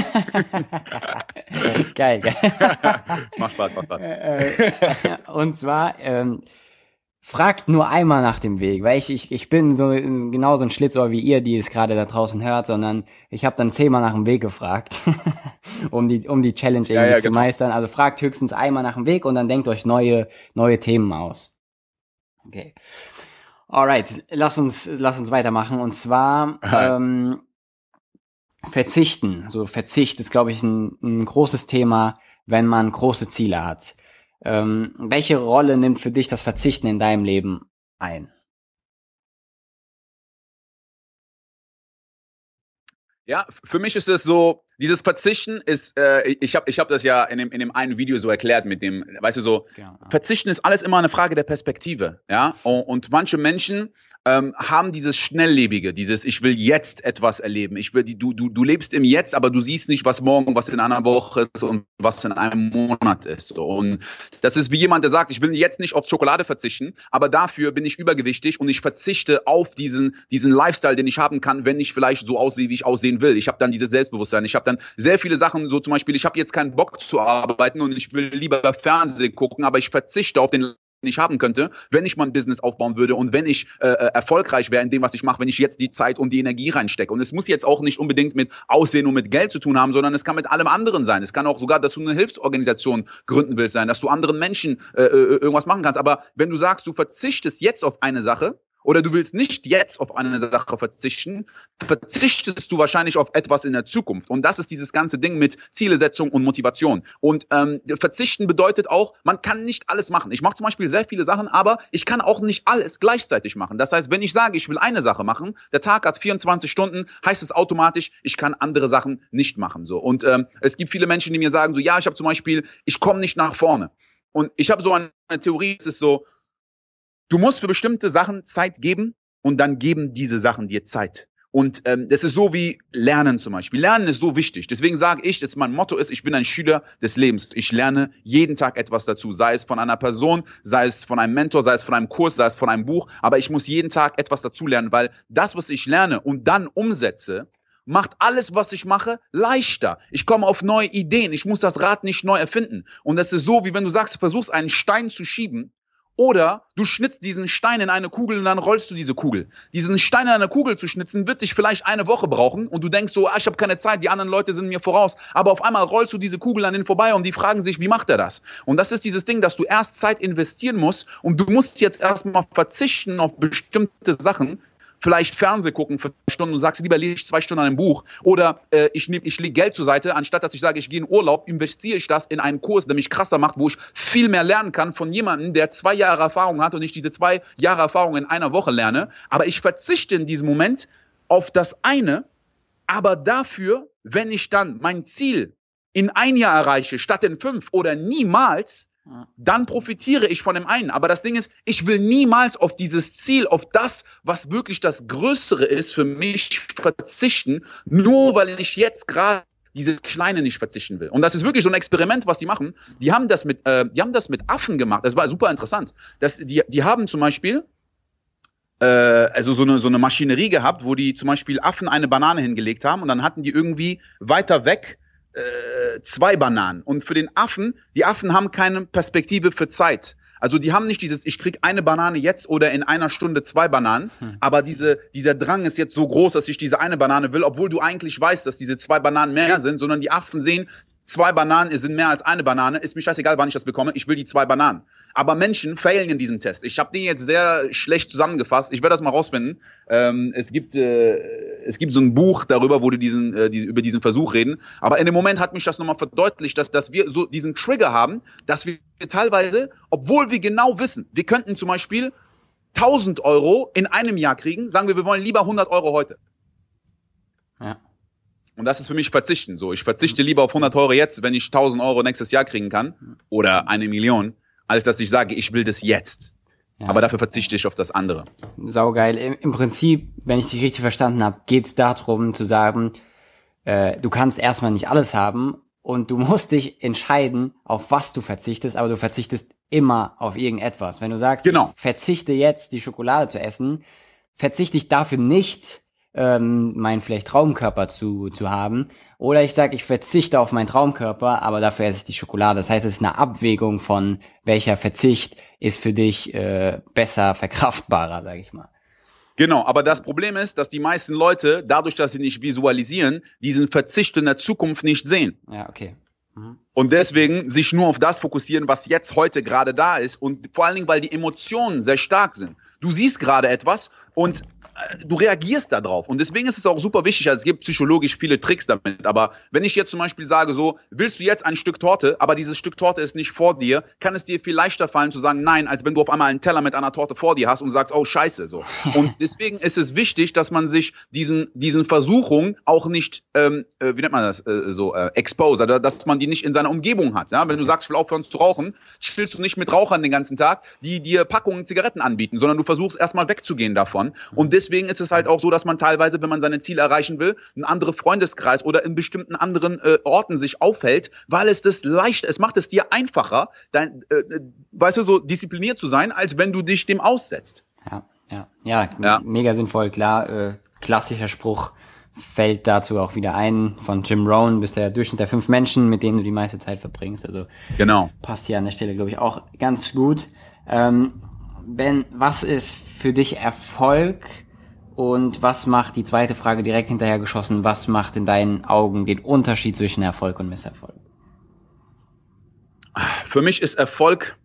Geil. Macht Spaß. Und zwar fragt nur einmal nach dem Weg, weil ich bin so genauso ein Schlitzohr wie ihr, die es gerade da draußen hört, sondern ich habe dann 10-mal nach dem Weg gefragt, um die Challenge irgendwie zu meistern. Also fragt höchstens einmal nach dem Weg und dann denkt euch neue Themen aus. Okay. Alright, lass uns weitermachen. Und zwar Verzichten. So Verzicht ist, glaube ich, ein großes Thema, wenn man große Ziele hat. Welche Rolle nimmt für dich das Verzichten in deinem Leben ein? Ja, für mich ist es so, dieses Verzichten ist, ich hab das ja in dem einen Video so erklärt mit dem, weißt du so, ja. Verzichten ist alles immer eine Frage der Perspektive, ja, und manche Menschen haben dieses Schnelllebige, dieses ich will jetzt etwas erleben, du lebst im Jetzt, aber du siehst nicht, was morgen, was in einer Woche ist und was in einem Monat ist, so. Und das ist wie jemand, der sagt, ich will jetzt nicht auf Schokolade verzichten, aber dafür bin ich übergewichtig und ich verzichte auf diesen Lifestyle, den ich haben kann, wenn ich vielleicht so aussehe, wie ich aussehen will. Ich habe dann dieses Selbstbewusstsein, ich habe dann sehr viele Sachen, so zum Beispiel, ich habe jetzt keinen Bock zu arbeiten und ich will lieber Fernsehen gucken, aber ich verzichte auf den ich haben könnte, wenn ich mein Business aufbauen würde und wenn ich erfolgreich wäre in dem, was ich mache, wenn ich jetzt die Zeit und die Energie reinstecke. Und es muss jetzt auch nicht unbedingt mit Aussehen und mit Geld zu tun haben, sondern es kann mit allem anderen sein. Es kann auch sogar, dass du eine Hilfsorganisation gründen willst sein, dass du anderen Menschen irgendwas machen kannst. Aber wenn du sagst, du verzichtest jetzt auf eine Sache, oder du willst nicht jetzt auf eine Sache verzichten, verzichtest du wahrscheinlich auf etwas in der Zukunft. Und das ist dieses ganze Ding mit Zielesetzung und Motivation. Und verzichten bedeutet auch, man kann nicht alles machen. Ich mache zum Beispiel sehr viele Sachen, aber ich kann auch nicht alles gleichzeitig machen. Das heißt, wenn ich sage, ich will eine Sache machen, der Tag hat 24 Stunden, heißt es automatisch, ich kann andere Sachen nicht machen. So. Und es gibt viele Menschen, die mir sagen, so ja, ich habe zum Beispiel, ich komme nicht nach vorne. Und ich habe so eine Theorie, es ist so, du musst für bestimmte Sachen Zeit geben und dann geben diese Sachen dir Zeit. Und das ist so wie Lernen zum Beispiel. Lernen ist so wichtig. Deswegen sage ich, dass mein Motto ist, ich bin ein Schüler des Lebens. Ich lerne jeden Tag etwas dazu. Sei es von einer Person, sei es von einem Mentor, sei es von einem Kurs, sei es von einem Buch. Aber ich muss jeden Tag etwas dazu lernen, weil das, was ich lerne und dann umsetze, macht alles, was ich mache, leichter. Ich komme auf neue Ideen. Ich muss das Rad nicht neu erfinden. Und das ist so, wie wenn du sagst, du versuchst einen Stein zu schieben. Oder du schnitzt diesen Stein in eine Kugel und dann rollst du diese Kugel. Diesen Stein in eine Kugel zu schnitzen, wird dich vielleicht eine Woche brauchen und du denkst so, ich habe keine Zeit, die anderen Leute sind mir voraus. Aber auf einmal rollst du diese Kugel an denen vorbei und die fragen sich, wie macht er das? Und das ist dieses Ding, dass du erst Zeit investieren musst und du musst jetzt erstmal verzichten auf bestimmte Sachen, vielleicht Fernseh gucken für 2 Stunden und sagst, lieber lese ich 2 Stunden an einem Buch oder ich lege Geld zur Seite, anstatt dass ich sage, ich gehe in Urlaub, investiere ich das in einen Kurs, der mich krasser macht, wo ich viel mehr lernen kann von jemandem, der 2 Jahre Erfahrung hat und ich diese 2 Jahre Erfahrung in einer Woche lerne. Aber ich verzichte in diesem Moment auf das eine, aber dafür, wenn ich dann mein Ziel in 1 Jahr erreiche, statt in 5 oder niemals, dann profitiere ich von dem einen. Aber das Ding ist, ich will niemals auf dieses Ziel, auf das, was wirklich das Größere ist, für mich verzichten, nur weil ich jetzt gerade dieses Kleine nicht verzichten will. Und das ist wirklich so ein Experiment, was die machen. Die haben das mit Affen gemacht. Das war super interessant. Die haben zum Beispiel also so eine Maschinerie gehabt, wo die zum Beispiel Affen eine Banane hingelegt haben und dann hatten die irgendwie weiter weg 2 Bananen. Und für den Affen, die Affen haben keine Perspektive für Zeit. Also die haben nicht dieses, ich krieg eine Banane jetzt oder in 1 Stunde 2 Bananen, aber dieser Drang ist jetzt so groß, dass ich diese eine Banane will, obwohl du eigentlich weißt, dass diese 2 Bananen mehr sind, sondern die Affen sehen, 2 Bananen sind mehr als eine Banane, ist mir scheißegal, wann ich das bekomme, ich will die 2 Bananen. Aber Menschen failen in diesem Test. Ich habe den jetzt sehr schlecht zusammengefasst, ich werde das mal rausfinden. Es gibt so ein Buch darüber, wo die über diesen Versuch reden, aber in dem Moment hat mich das nochmal verdeutlicht, dass wir so diesen Trigger haben, dass wir teilweise, obwohl wir genau wissen, wir könnten zum Beispiel 1.000 Euro in einem Jahr kriegen, sagen wir wollen lieber 100 Euro heute. Ja. Und das ist für mich verzichten. So, ich verzichte lieber auf 100 Euro jetzt, wenn ich 1.000 Euro nächstes Jahr kriegen kann oder 1 Million, als dass ich sage, ich will das jetzt. Ja. Aber dafür verzichte ich auf das andere. Saugeil. Im Prinzip, wenn ich dich richtig verstanden habe, geht es darum zu sagen, du kannst erstmal nicht alles haben und du musst dich entscheiden, auf was du verzichtest, aber du verzichtest immer auf irgendetwas. Wenn du sagst, genau, ich verzichte jetzt, die Schokolade zu essen, verzichte ich dafür nicht, meinen vielleicht Traumkörper zu haben. Oder ich sage, ich verzichte auf meinen Traumkörper, aber dafür esse ich die Schokolade. Das heißt, es ist eine Abwägung von, welcher Verzicht ist für dich besser verkraftbarer, sage ich mal. Genau, aber das Problem ist, dass die meisten Leute, dadurch, dass sie nicht visualisieren, diesen Verzicht in der Zukunft nicht sehen. Ja, okay. Und deswegen sich nur auf das fokussieren, was jetzt heute gerade da ist und vor allen Dingen, weil die Emotionen sehr stark sind. Du siehst gerade etwas und du reagierst da drauf. Und deswegen ist es auch super wichtig, also es gibt psychologisch viele Tricks damit, aber wenn ich jetzt zum Beispiel sage so, willst du jetzt ein Stück Torte, aber dieses Stück Torte ist nicht vor dir, kann es dir viel leichter fallen zu sagen nein, als wenn du auf einmal einen Teller mit einer Torte vor dir hast und sagst, oh scheiße, so. Und deswegen ist es wichtig, dass man sich diesen Versuchungen auch nicht, wie nennt man das, expose, also dass man die nicht in seiner Umgebung hat. Ja? Wenn du sagst, ich will aufhören zu rauchen, chillst du nicht mit Rauchern den ganzen Tag, die dir Packungen Zigaretten anbieten, sondern du versuchst erstmal wegzugehen davon. Und deswegen ist es halt auch so, dass man teilweise, wenn man seine Ziele erreichen will, einen anderen Freundeskreis oder in bestimmten anderen Orten sich aufhält, weil es macht es dir einfacher, weißt du, so diszipliniert zu sein, als wenn du dich dem aussetzt. Ja, mega sinnvoll, klar, klassischer Spruch fällt dazu auch wieder ein, von Jim Rohn, bist der Durchschnitt der 5 Menschen, mit denen du die meiste Zeit verbringst, also genau. Passt hier an der Stelle, glaube ich, auch ganz gut. Was ist für dich Erfolg und was macht, die zweite Frage direkt hinterher geschossen, was macht in deinen Augen den Unterschied zwischen Erfolg und Misserfolg? Für mich ist Erfolg,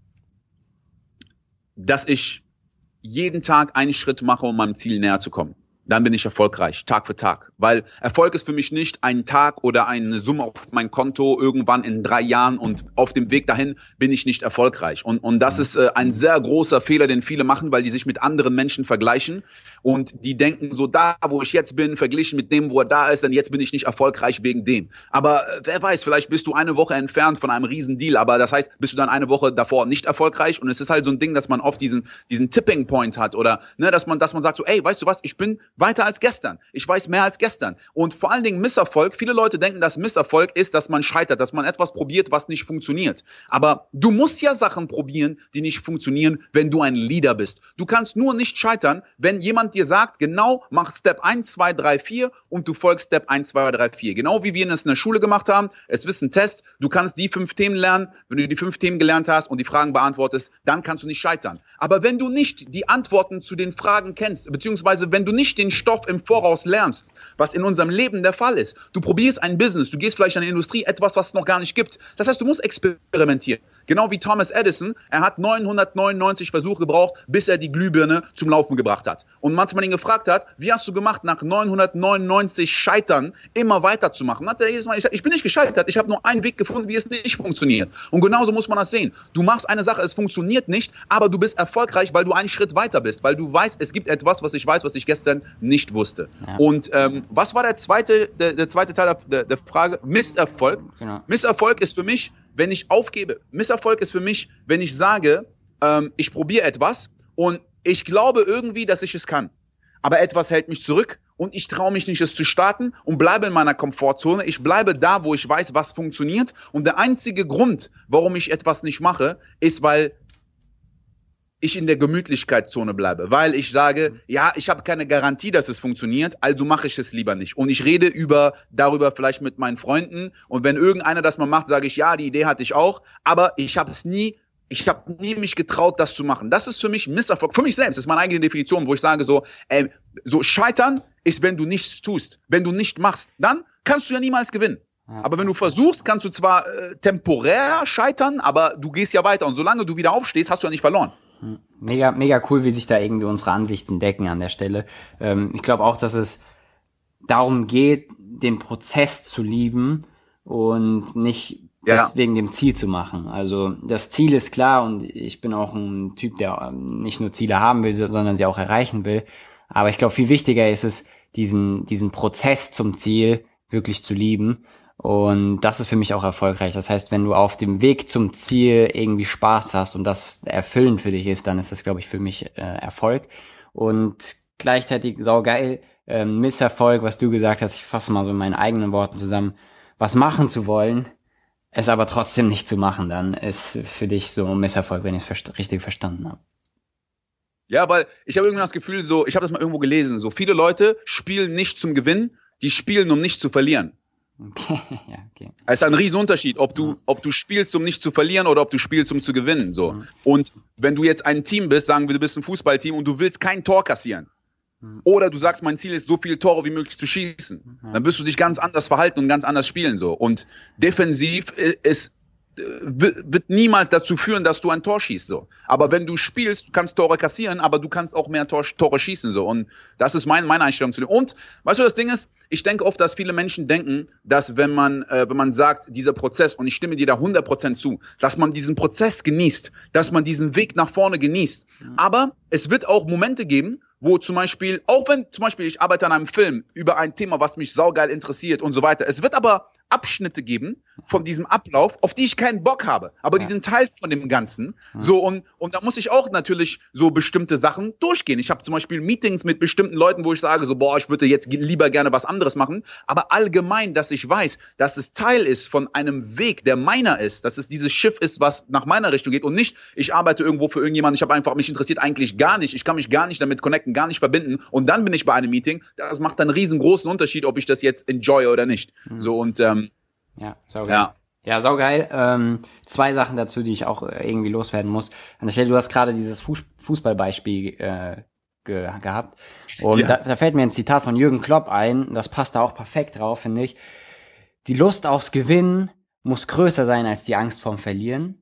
dass ich jeden Tag einen Schritt mache, um meinem Ziel näher zu kommen. Dann bin ich erfolgreich, Tag für Tag. Weil Erfolg ist für mich nicht ein Tag oder eine Summe auf mein Konto irgendwann in 3 Jahren und auf dem Weg dahin bin ich nicht erfolgreich. Und das ist ein sehr großer Fehler, den viele machen, weil die sich mit anderen Menschen vergleichen und die denken so, da wo ich jetzt bin, verglichen mit dem, wo er da ist, denn jetzt bin ich nicht erfolgreich wegen dem. Aber wer weiß, vielleicht bist du eine Woche entfernt von einem riesen Deal, aber das heißt, bist du dann eine Woche davor nicht erfolgreich und es ist halt so ein Ding, dass man oft diesen Tipping Point hat oder ne, dass man sagt so, ey, weißt du was, ich bin weiter als gestern. Ich weiß mehr als gestern. Und vor allen Dingen Misserfolg. Viele Leute denken, dass Misserfolg ist, dass man scheitert, dass man etwas probiert, was nicht funktioniert. Aber du musst ja Sachen probieren, die nicht funktionieren, wenn du ein Leader bist. Du kannst nur nicht scheitern, wenn jemand dir sagt, genau, mach Step 1, 2, 3, 4 und du folgst Step 1, 2, 3, 4. Genau wie wir es in der Schule gemacht haben. Es ist ein Test. Du kannst die 5 Themen lernen. Wenn du die 5 Themen gelernt hast und die Fragen beantwortest, dann kannst du nicht scheitern. Aber wenn du nicht die Antworten zu den Fragen kennst, beziehungsweise wenn du nicht den Stoff im Voraus lernst, was in unserem Leben der Fall ist. Du probierst ein Business, du gehst vielleicht in eine Industrie, etwas, was es noch gar nicht gibt. Das heißt, du musst experimentieren. Genau wie Thomas Edison, er hat 999 Versuche gebraucht, bis er die Glühbirne zum Laufen gebracht hat. Und manchmal ihn gefragt hat, wie hast du gemacht, nach 999 Scheitern immer weiterzumachen? Hat er jedes Mal gesagt, ich bin nicht gescheitert, ich habe nur einen Weg gefunden, wie es nicht funktioniert. Und genauso muss man das sehen. Du machst eine Sache, es funktioniert nicht, aber du bist erfolgreich, weil du einen Schritt weiter bist, weil du weißt, es gibt etwas, was ich weiß, was ich gestern nicht wusste. Ja. Und was war der zweite Teil der Frage? Misserfolg. Genau. Misserfolg ist für mich, wenn ich aufgebe. Misserfolg ist für mich, wenn ich sage, ich probiere etwas und ich glaube irgendwie, dass ich es kann. Aber etwas hält mich zurück und ich traue mich nicht, es zu starten und bleibe in meiner Komfortzone. Ich bleibe da, wo ich weiß, was funktioniert. Und der einzige Grund, warum ich etwas nicht mache, ist, weil ich in der Gemütlichkeitszone bleibe, weil ich sage, ja, ich habe keine Garantie, dass es funktioniert, also mache ich es lieber nicht. Und ich rede darüber vielleicht mit meinen Freunden und wenn irgendeiner das mal macht, sage ich, ja, die Idee hatte ich auch, aber ich habe nie mich getraut, das zu machen. Das ist für mich Misserfolg, für mich selbst, das ist meine eigene Definition, wo ich sage so scheitern ist, wenn du nichts tust, wenn du nicht machst, dann kannst du ja niemals gewinnen. Aber wenn du versuchst, kannst du zwar temporär scheitern, aber du gehst ja weiter und solange du wieder aufstehst, hast du ja nicht verloren. Mega, mega cool, wie sich da irgendwie unsere Ansichten decken an der Stelle. Ich glaube auch, dass es darum geht, den Prozess zu lieben und nicht das wegen dem Ziel zu machen. Also das Ziel ist klar und ich bin auch ein Typ, der nicht nur Ziele haben will, sondern sie auch erreichen will. Aber ich glaube, viel wichtiger ist es, diesen Prozess zum Ziel wirklich zu lieben. Und das ist für mich auch erfolgreich. Das heißt, wenn du auf dem Weg zum Ziel irgendwie Spaß hast und das erfüllend für dich ist, dann ist das, glaube ich, für mich Erfolg. Und gleichzeitig saugeil, Misserfolg, was du gesagt hast, ich fasse mal so in meinen eigenen Worten zusammen, was machen zu wollen, es aber trotzdem nicht zu machen, dann ist für dich so ein Misserfolg, wenn ich es richtig verstanden habe. Ja, weil ich habe irgendwie das Gefühl, ich habe das mal irgendwo gelesen, so viele Leute spielen nicht zum Gewinnen, die spielen, um nicht zu verlieren. Okay, ja, okay. Es ist ein Riesenunterschied, ob du spielst, um nicht zu verlieren oder ob du spielst, um zu gewinnen. So. Und wenn du jetzt ein Team bist, sagen wir, du bist ein Fußballteam und du willst kein Tor kassieren. Oder du sagst, mein Ziel ist, so viele Tore wie möglich zu schießen. Dann wirst du dich ganz anders verhalten und ganz anders spielen. So. Und defensiv wird niemals dazu führen, dass du ein Tor schießt. So. Aber wenn du spielst, du kannst Tore kassieren, aber du kannst auch mehr Tore schießen. So. Und das ist meine Einstellung zu dem. Und weißt du, das Ding ist, ich denke oft, dass viele Menschen denken, dass wenn man sagt, dieser Prozess, und ich stimme dir da 100% zu, dass man diesen Prozess genießt, dass man diesen Weg nach vorne genießt. Aber es wird auch Momente geben, wo zum Beispiel, auch wenn zum Beispiel ich arbeite an einem Film über ein Thema, was mich saugeil interessiert und so weiter. Es wird aber Abschnitte geben von diesem Ablauf, auf die ich keinen Bock habe. Aber die sind Teil von dem Ganzen. So, und da muss ich auch natürlich so bestimmte Sachen durchgehen. Ich habe zum Beispiel Meetings mit bestimmten Leuten, wo ich sage, so, boah, ich würde jetzt lieber gerne was anderes machen. Aber allgemein, dass ich weiß, dass es Teil ist von einem Weg, der meiner ist, dass es dieses Schiff ist, was nach meiner Richtung geht und nicht, ich arbeite irgendwo für irgendjemanden, mich interessiert eigentlich gar nicht, ich kann mich gar nicht damit connecten, gar nicht verbinden und dann bin ich bei einem Meeting. Das macht einen riesengroßen Unterschied, ob ich das jetzt enjoy oder nicht. So, und ja, saugeil. Ja, saugeil. 2 Sachen dazu, die ich auch irgendwie loswerden muss. An der Stelle, du hast gerade dieses Fußballbeispiel gehabt. Und da fällt mir ein Zitat von Jürgen Klopp ein. Das passt da auch perfekt drauf, finde ich. Die Lust aufs Gewinnen muss größer sein als die Angst vorm Verlieren.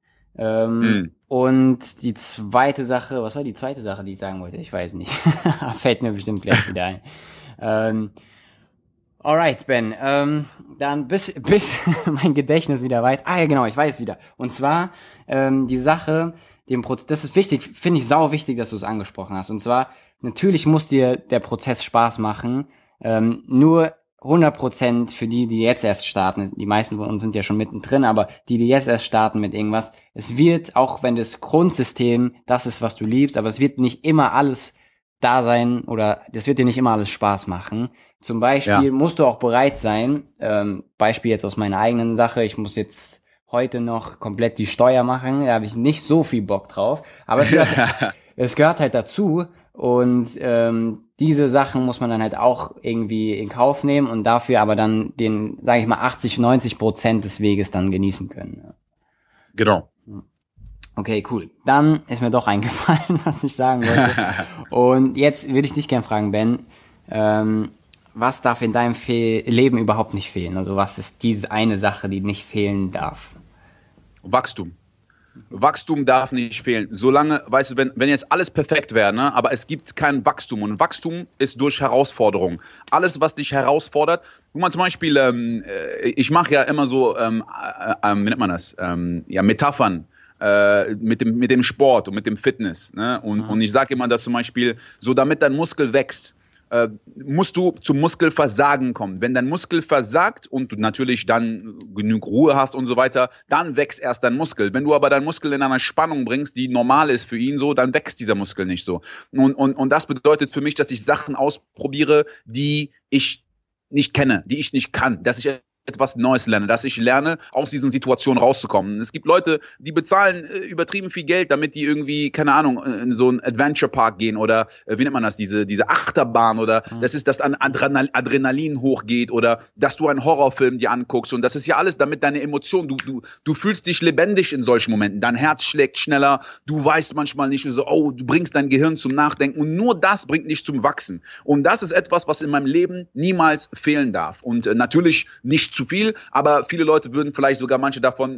Und die zweite Sache, was war die zweite Sache, die ich sagen wollte? Ich weiß nicht. Fällt mir bestimmt gleich wieder ein. Alright, Ben, dann bis mein Gedächtnis wieder weiß. Ja, genau, ich weiß wieder. Und zwar die Sache, das ist wichtig, finde ich sau wichtig, dass du es angesprochen hast. Und zwar, natürlich muss dir der Prozess Spaß machen, nur 100% für die jetzt erst starten. Die meisten von uns sind ja schon mittendrin, aber die jetzt erst starten mit irgendwas, es wird, auch wenn das Grundsystem das ist, was du liebst, aber es wird nicht immer alles da sein oder das wird dir nicht immer alles Spaß machen. Zum Beispiel musst du auch bereit sein, Beispiel jetzt aus meiner eigenen Sache, ich muss jetzt heute noch komplett die Steuer machen, da habe ich nicht so viel Bock drauf, aber es gehört halt dazu und diese Sachen muss man dann halt auch irgendwie in Kauf nehmen und dafür aber dann den, sage ich mal, 80-90% des Weges dann genießen können. Genau. Okay, cool. Dann ist mir doch eingefallen, was ich sagen wollte. Und jetzt würde ich dich gerne fragen, Ben, was darf in deinem Leben überhaupt nicht fehlen? Also was ist diese eine Sache, die nicht fehlen darf? Wachstum. Wachstum darf nicht fehlen. Solange, weißt du, wenn jetzt alles perfekt wäre, ne, aber es gibt kein Wachstum. Und Wachstum ist durch Herausforderungen. Alles, was dich herausfordert. Guck mal, zum Beispiel, ich mache ja immer so, wie nennt man das? Ja, Metaphern. Mit dem Sport und mit dem Fitness. Ne? Und ich sage immer, dass zum Beispiel, so damit dein Muskel wächst, musst du zum Muskelversagen kommen. Wenn dein Muskel versagt und du natürlich dann genug Ruhe hast und so weiter, dann wächst erst dein Muskel. Wenn du aber deinen Muskel in einer Spannung bringst, die normal ist für ihn so, dann wächst dieser Muskel nicht so. Und das bedeutet für mich, dass ich Sachen ausprobiere, die ich nicht kenne, die ich nicht kann, dass ich etwas Neues lerne, dass ich lerne, aus diesen Situationen rauszukommen. Es gibt Leute, die bezahlen übertrieben viel Geld, damit die irgendwie, keine Ahnung, in so einen Adventure Park gehen oder, wie nennt man das, diese Achterbahn oder das ist, dass dann Adrenalin hochgeht oder dass du einen Horrorfilm dir anguckst und das ist ja alles, damit deine Emotionen, du fühlst dich lebendig in solchen Momenten, dein Herz schlägt schneller, du weißt manchmal nicht so, oh, du bringst dein Gehirn zum Nachdenken und nur das bringt dich zum Wachsen. Und das ist etwas, was in meinem Leben niemals fehlen darf. Und natürlich nicht zu viel, aber viele Leute würden vielleicht sogar manche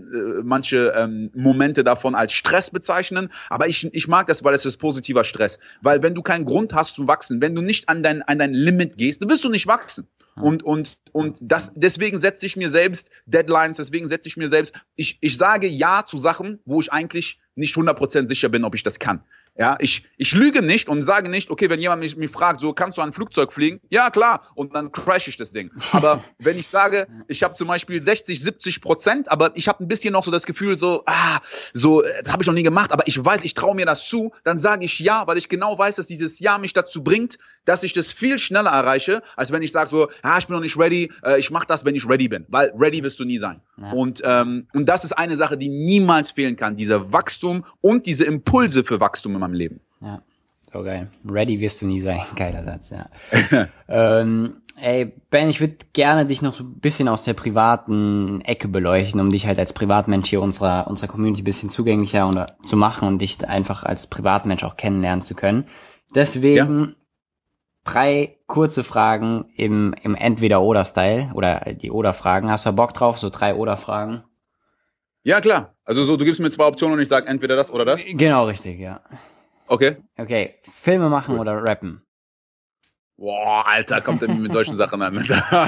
Momente davon als Stress bezeichnen, aber ich mag das, weil es ist positiver Stress, weil wenn du keinen Grund hast zum Wachsen, wenn du nicht an dein Limit gehst, dann wirst du nicht wachsen. Und deswegen setze ich mir selbst Deadlines, deswegen setze ich mir selbst, ich sage Ja zu Sachen, wo ich eigentlich nicht 100% sicher bin, ob ich das kann. Ja, ich lüge nicht und sage nicht, okay, wenn jemand mich fragt, so, kannst du ein Flugzeug fliegen? Ja, klar. Und dann crash ich das Ding. Aber wenn ich sage, ich habe zum Beispiel 60-70%, aber ich habe ein bisschen noch so das Gefühl, so, das habe ich noch nie gemacht, aber ich weiß, ich traue mir das zu, dann sage ich ja, weil ich genau weiß, dass dieses Ja mich dazu bringt, dass ich das viel schneller erreiche, als wenn ich sage so, ich bin noch nicht ready, ich mache das, wenn ich ready bin. Weil ready wirst du nie sein. Ja. Und das ist eine Sache, die niemals fehlen kann. Dieser Wachstum und diese Impulse für Wachstum in meinem Leben. Ja, so geil. Ready wirst du nie sein. Geiler Satz, ja. Ey, Ben, ich würde gerne dich noch so ein bisschen aus der privaten Ecke beleuchten, um dich halt als Privatmensch hier unserer Community ein bisschen zugänglicher zu machen und dich einfach als Privatmensch auch kennenlernen zu können. Deswegen 3 kurze Fragen im Entweder-Oder-Style oder die Oder-Fragen. Hast du Bock drauf? So 3 Oder-Fragen? Ja, klar. Also so, du gibst mir 2 Optionen und ich sage entweder das oder das? Genau, richtig, ja. Okay. Filme machen oder rappen? Boah, Alter, kommt er mit solchen Sachen an.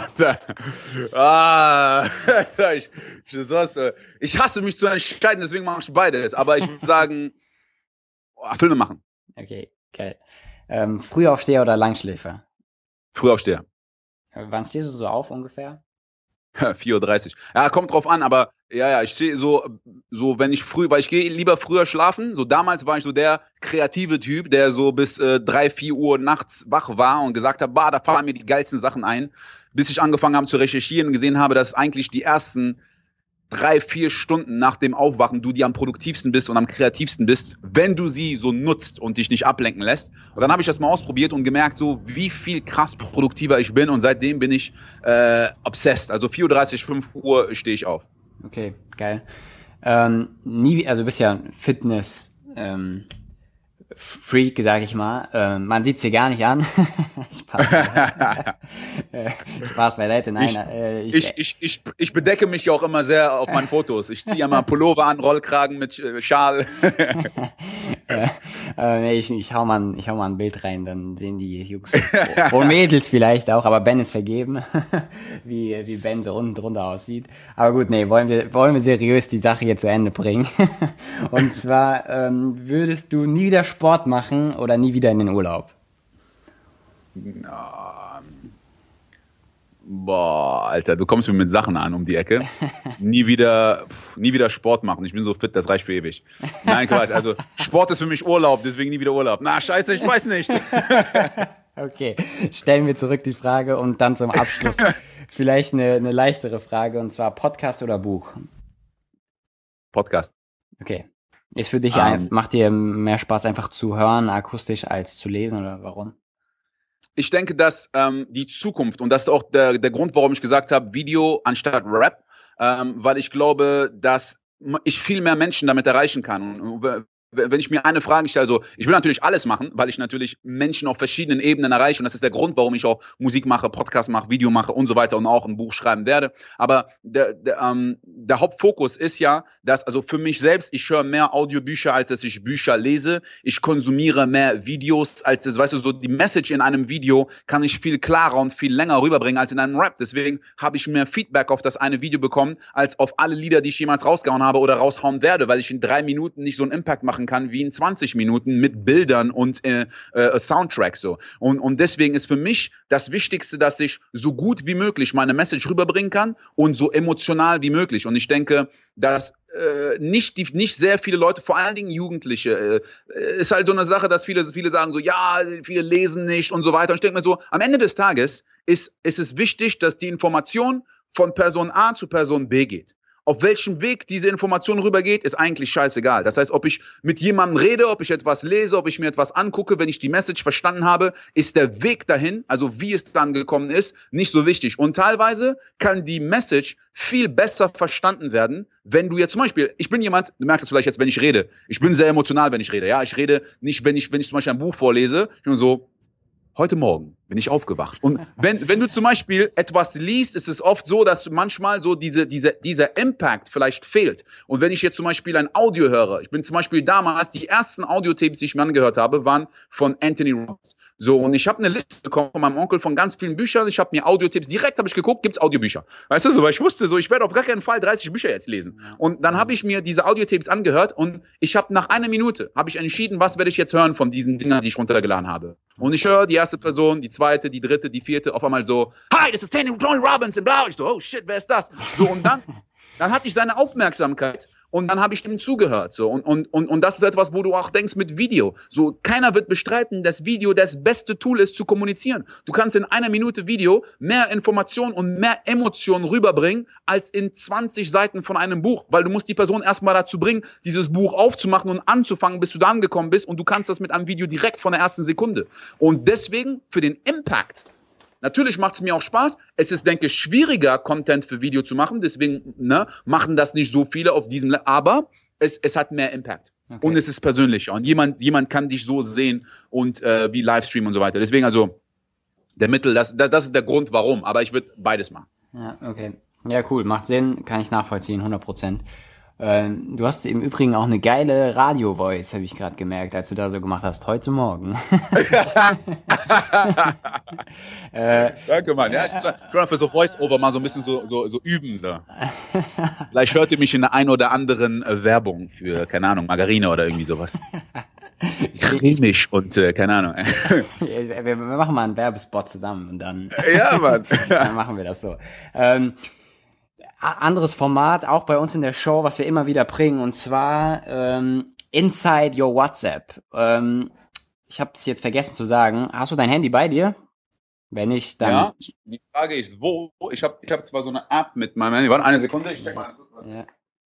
Ich hasse mich zu entscheiden, deswegen mache ich beides. Aber ich würde sagen, Filme machen. Okay, geil. Frühaufsteher oder Langschläfer? Frühaufsteher. Wann stehst du so auf ungefähr? 4:30 Uhr. Ja, kommt drauf an, aber ja, ich stehe so, wenn ich weil ich gehe lieber früher schlafen. So damals war ich so der kreative Typ, der so bis 3, 4 Uhr nachts wach war und gesagt hat, da fallen mir die geilsten Sachen ein, bis ich angefangen habe zu recherchieren und gesehen habe, dass eigentlich die ersten 3, 4 Stunden nach dem Aufwachen du die am produktivsten bist und am kreativsten bist, wenn du sie so nutzt und dich nicht ablenken lässt. Und dann habe ich das mal ausprobiert und gemerkt, so wie viel krass produktiver ich bin und seitdem bin ich obsessed. Also 4:30 Uhr, 5 Uhr stehe ich auf. Okay, geil. Also du bist ja ein Fitness Freak, sag ich mal. Man sieht's dir gar nicht an. Spaß beiseite. Nein, ich bedecke mich ja auch immer sehr auf meinen Fotos. Ich ziehe immer Pullover an, Rollkragen mit Schal. Ich hau mal ein Bild rein, dann sehen die Jungs und Mädels vielleicht auch, aber Ben ist vergeben, wie Ben so unten drunter aussieht. Aber gut, wollen wir seriös die Sache hier zu Ende bringen. Und zwar würdest du nie wieder Sport machen oder nie wieder in den Urlaub? Boah, Alter, du kommst mir mit Sachen an um die Ecke. Nie wieder Sport machen. Ich bin so fit, das reicht für ewig. Nein, Quatsch. Also Sport ist für mich Urlaub, deswegen nie wieder Urlaub. Na, scheiße, ich weiß nicht. Okay, stellen wir zurück die Frage und dann zum Abschluss vielleicht eine leichtere Frage, und zwar Podcast oder Buch? Podcast. Okay. Ist für dich macht dir mehr Spaß einfach zu hören, akustisch, als zu lesen, oder warum? Ich denke, dass die Zukunft, und das ist auch der Grund, warum ich gesagt habe, Video anstatt Rap, weil ich glaube, dass ich viel mehr Menschen damit erreichen kann. Und wenn ich mir eine Frage stelle, also ich will natürlich alles machen, weil ich natürlich Menschen auf verschiedenen Ebenen erreiche und das ist der Grund, warum ich auch Musik mache, Podcast mache, Video mache und so weiter und auch ein Buch schreiben werde. Aber der Hauptfokus ist ja, dass, also für mich selbst, ich höre mehr Audiobücher, als dass ich Bücher lese. Ich konsumiere mehr Videos, als das, weißt du, so die Message in einem Video kann ich viel klarer und viel länger rüberbringen als in einem Rap. Deswegen habe ich mehr Feedback auf das eine Video bekommen, als auf alle Lieder, die ich jemals rausgehauen habe oder raushauen werde, weil ich in 3 Minuten nicht so einen Impact machen kann wie in 20 Minuten mit Bildern und Soundtrack so. Und deswegen ist für mich das Wichtigste, dass ich so gut wie möglich meine Message rüberbringen kann und so emotional wie möglich. Und ich denke, dass nicht sehr viele Leute, vor allen Dingen Jugendliche, ist halt so eine Sache, dass viele sagen so, ja, viele lesen nicht und so weiter. Und ich denke mir so, am Ende des Tages ist es wichtig, dass die Information von Person A zu Person B geht. Auf welchem Weg diese Information rübergeht, ist eigentlich scheißegal. Das heißt, ob ich mit jemandem rede, ob ich etwas lese, ob ich mir etwas angucke, wenn ich die Message verstanden habe, ist der Weg dahin, also wie es dann gekommen ist, nicht so wichtig. Und teilweise kann die Message viel besser verstanden werden, wenn du jetzt zum Beispiel, ich bin jemand, du merkst es vielleicht jetzt, wenn ich rede, ich bin sehr emotional, wenn ich rede. Ja, ich rede nicht, wenn ich zum Beispiel ein Buch vorlese, ich bin so, heute Morgen bin ich aufgewacht. Und wenn du zum Beispiel etwas liest, ist es oft so, dass manchmal so dieser Impact vielleicht fehlt. Und wenn ich jetzt zum Beispiel ein Audio höre, ich bin zum Beispiel damals, die ersten Audiotapes, die ich mir angehört habe, waren von Anthony Robbins. So, und ich habe eine Liste bekommen von meinem Onkel von ganz vielen Büchern. Ich habe mir Audiotapes, direkt habe ich geguckt, gibt's Audiobücher. Weißt du, so, weil ich wusste so, ich werde auf gar keinen Fall 30 Bücher jetzt lesen. Und dann habe ich mir diese Audiotapes angehört und ich habe nach einer Minute, habe ich entschieden, was werde ich jetzt hören von diesen Dingern, die ich runtergeladen habe. Und ich höre die erste Person, die zweite, die dritte, die vierte, auf einmal so, hi, das ist Tony Robbins und bla. Ich so, oh shit, wer ist das? So, und dann hatte ich seine Aufmerksamkeit. Und dann habe ich ihm zugehört. So. Und das ist etwas, wo du auch denkst mit Video. So, keiner wird bestreiten, dass Video das beste Tool ist, zu kommunizieren. Du kannst in einer Minute Video mehr Information und mehr Emotionen rüberbringen, als in 20 Seiten von einem Buch. Weil du musst die Person erstmal dazu bringen, dieses Buch aufzumachen und anzufangen, bis du da angekommen bist. Und du kannst das mit einem Video direkt von der ersten Sekunde. Und deswegen, für den Impact, natürlich macht es mir auch Spaß. Es ist, denke ich, schwieriger, Content für Video zu machen. Deswegen machen das nicht so viele auf diesem Level. Aber es hat mehr Impact. Okay. Und es ist persönlicher. Und jemand kann dich so sehen und wie Livestream und so weiter. Deswegen also der Mittel, das ist der Grund, warum. Aber ich würde beides machen. Ja, okay. Ja, cool. Macht Sinn. Kann ich nachvollziehen, 100%. Du hast im Übrigen auch eine geile Radio-Voice, habe ich gerade gemerkt, als du da so gemacht hast, heute Morgen. Danke, Mann. Ja, ich will für so Voice-Over mal so ein bisschen so üben. So. Vielleicht hört ihr mich in der einen oder anderen Werbung für, keine Ahnung, Margarine oder irgendwie sowas. Cremig und keine Ahnung. Wir machen mal einen Werbespot zusammen und dann, ja, Mann. Dann machen wir das so. Anderes Format, auch bei uns in der Show, was wir immer wieder bringen, und zwar Inside Your WhatsApp. Ich habe es jetzt vergessen zu sagen. Hast du dein Handy bei dir? Wenn nicht, dann... Ja, die Frage ist, wo? Ich hab zwar so eine App mit meinem Handy. Warte, eine Sekunde, ich check mal. Ja.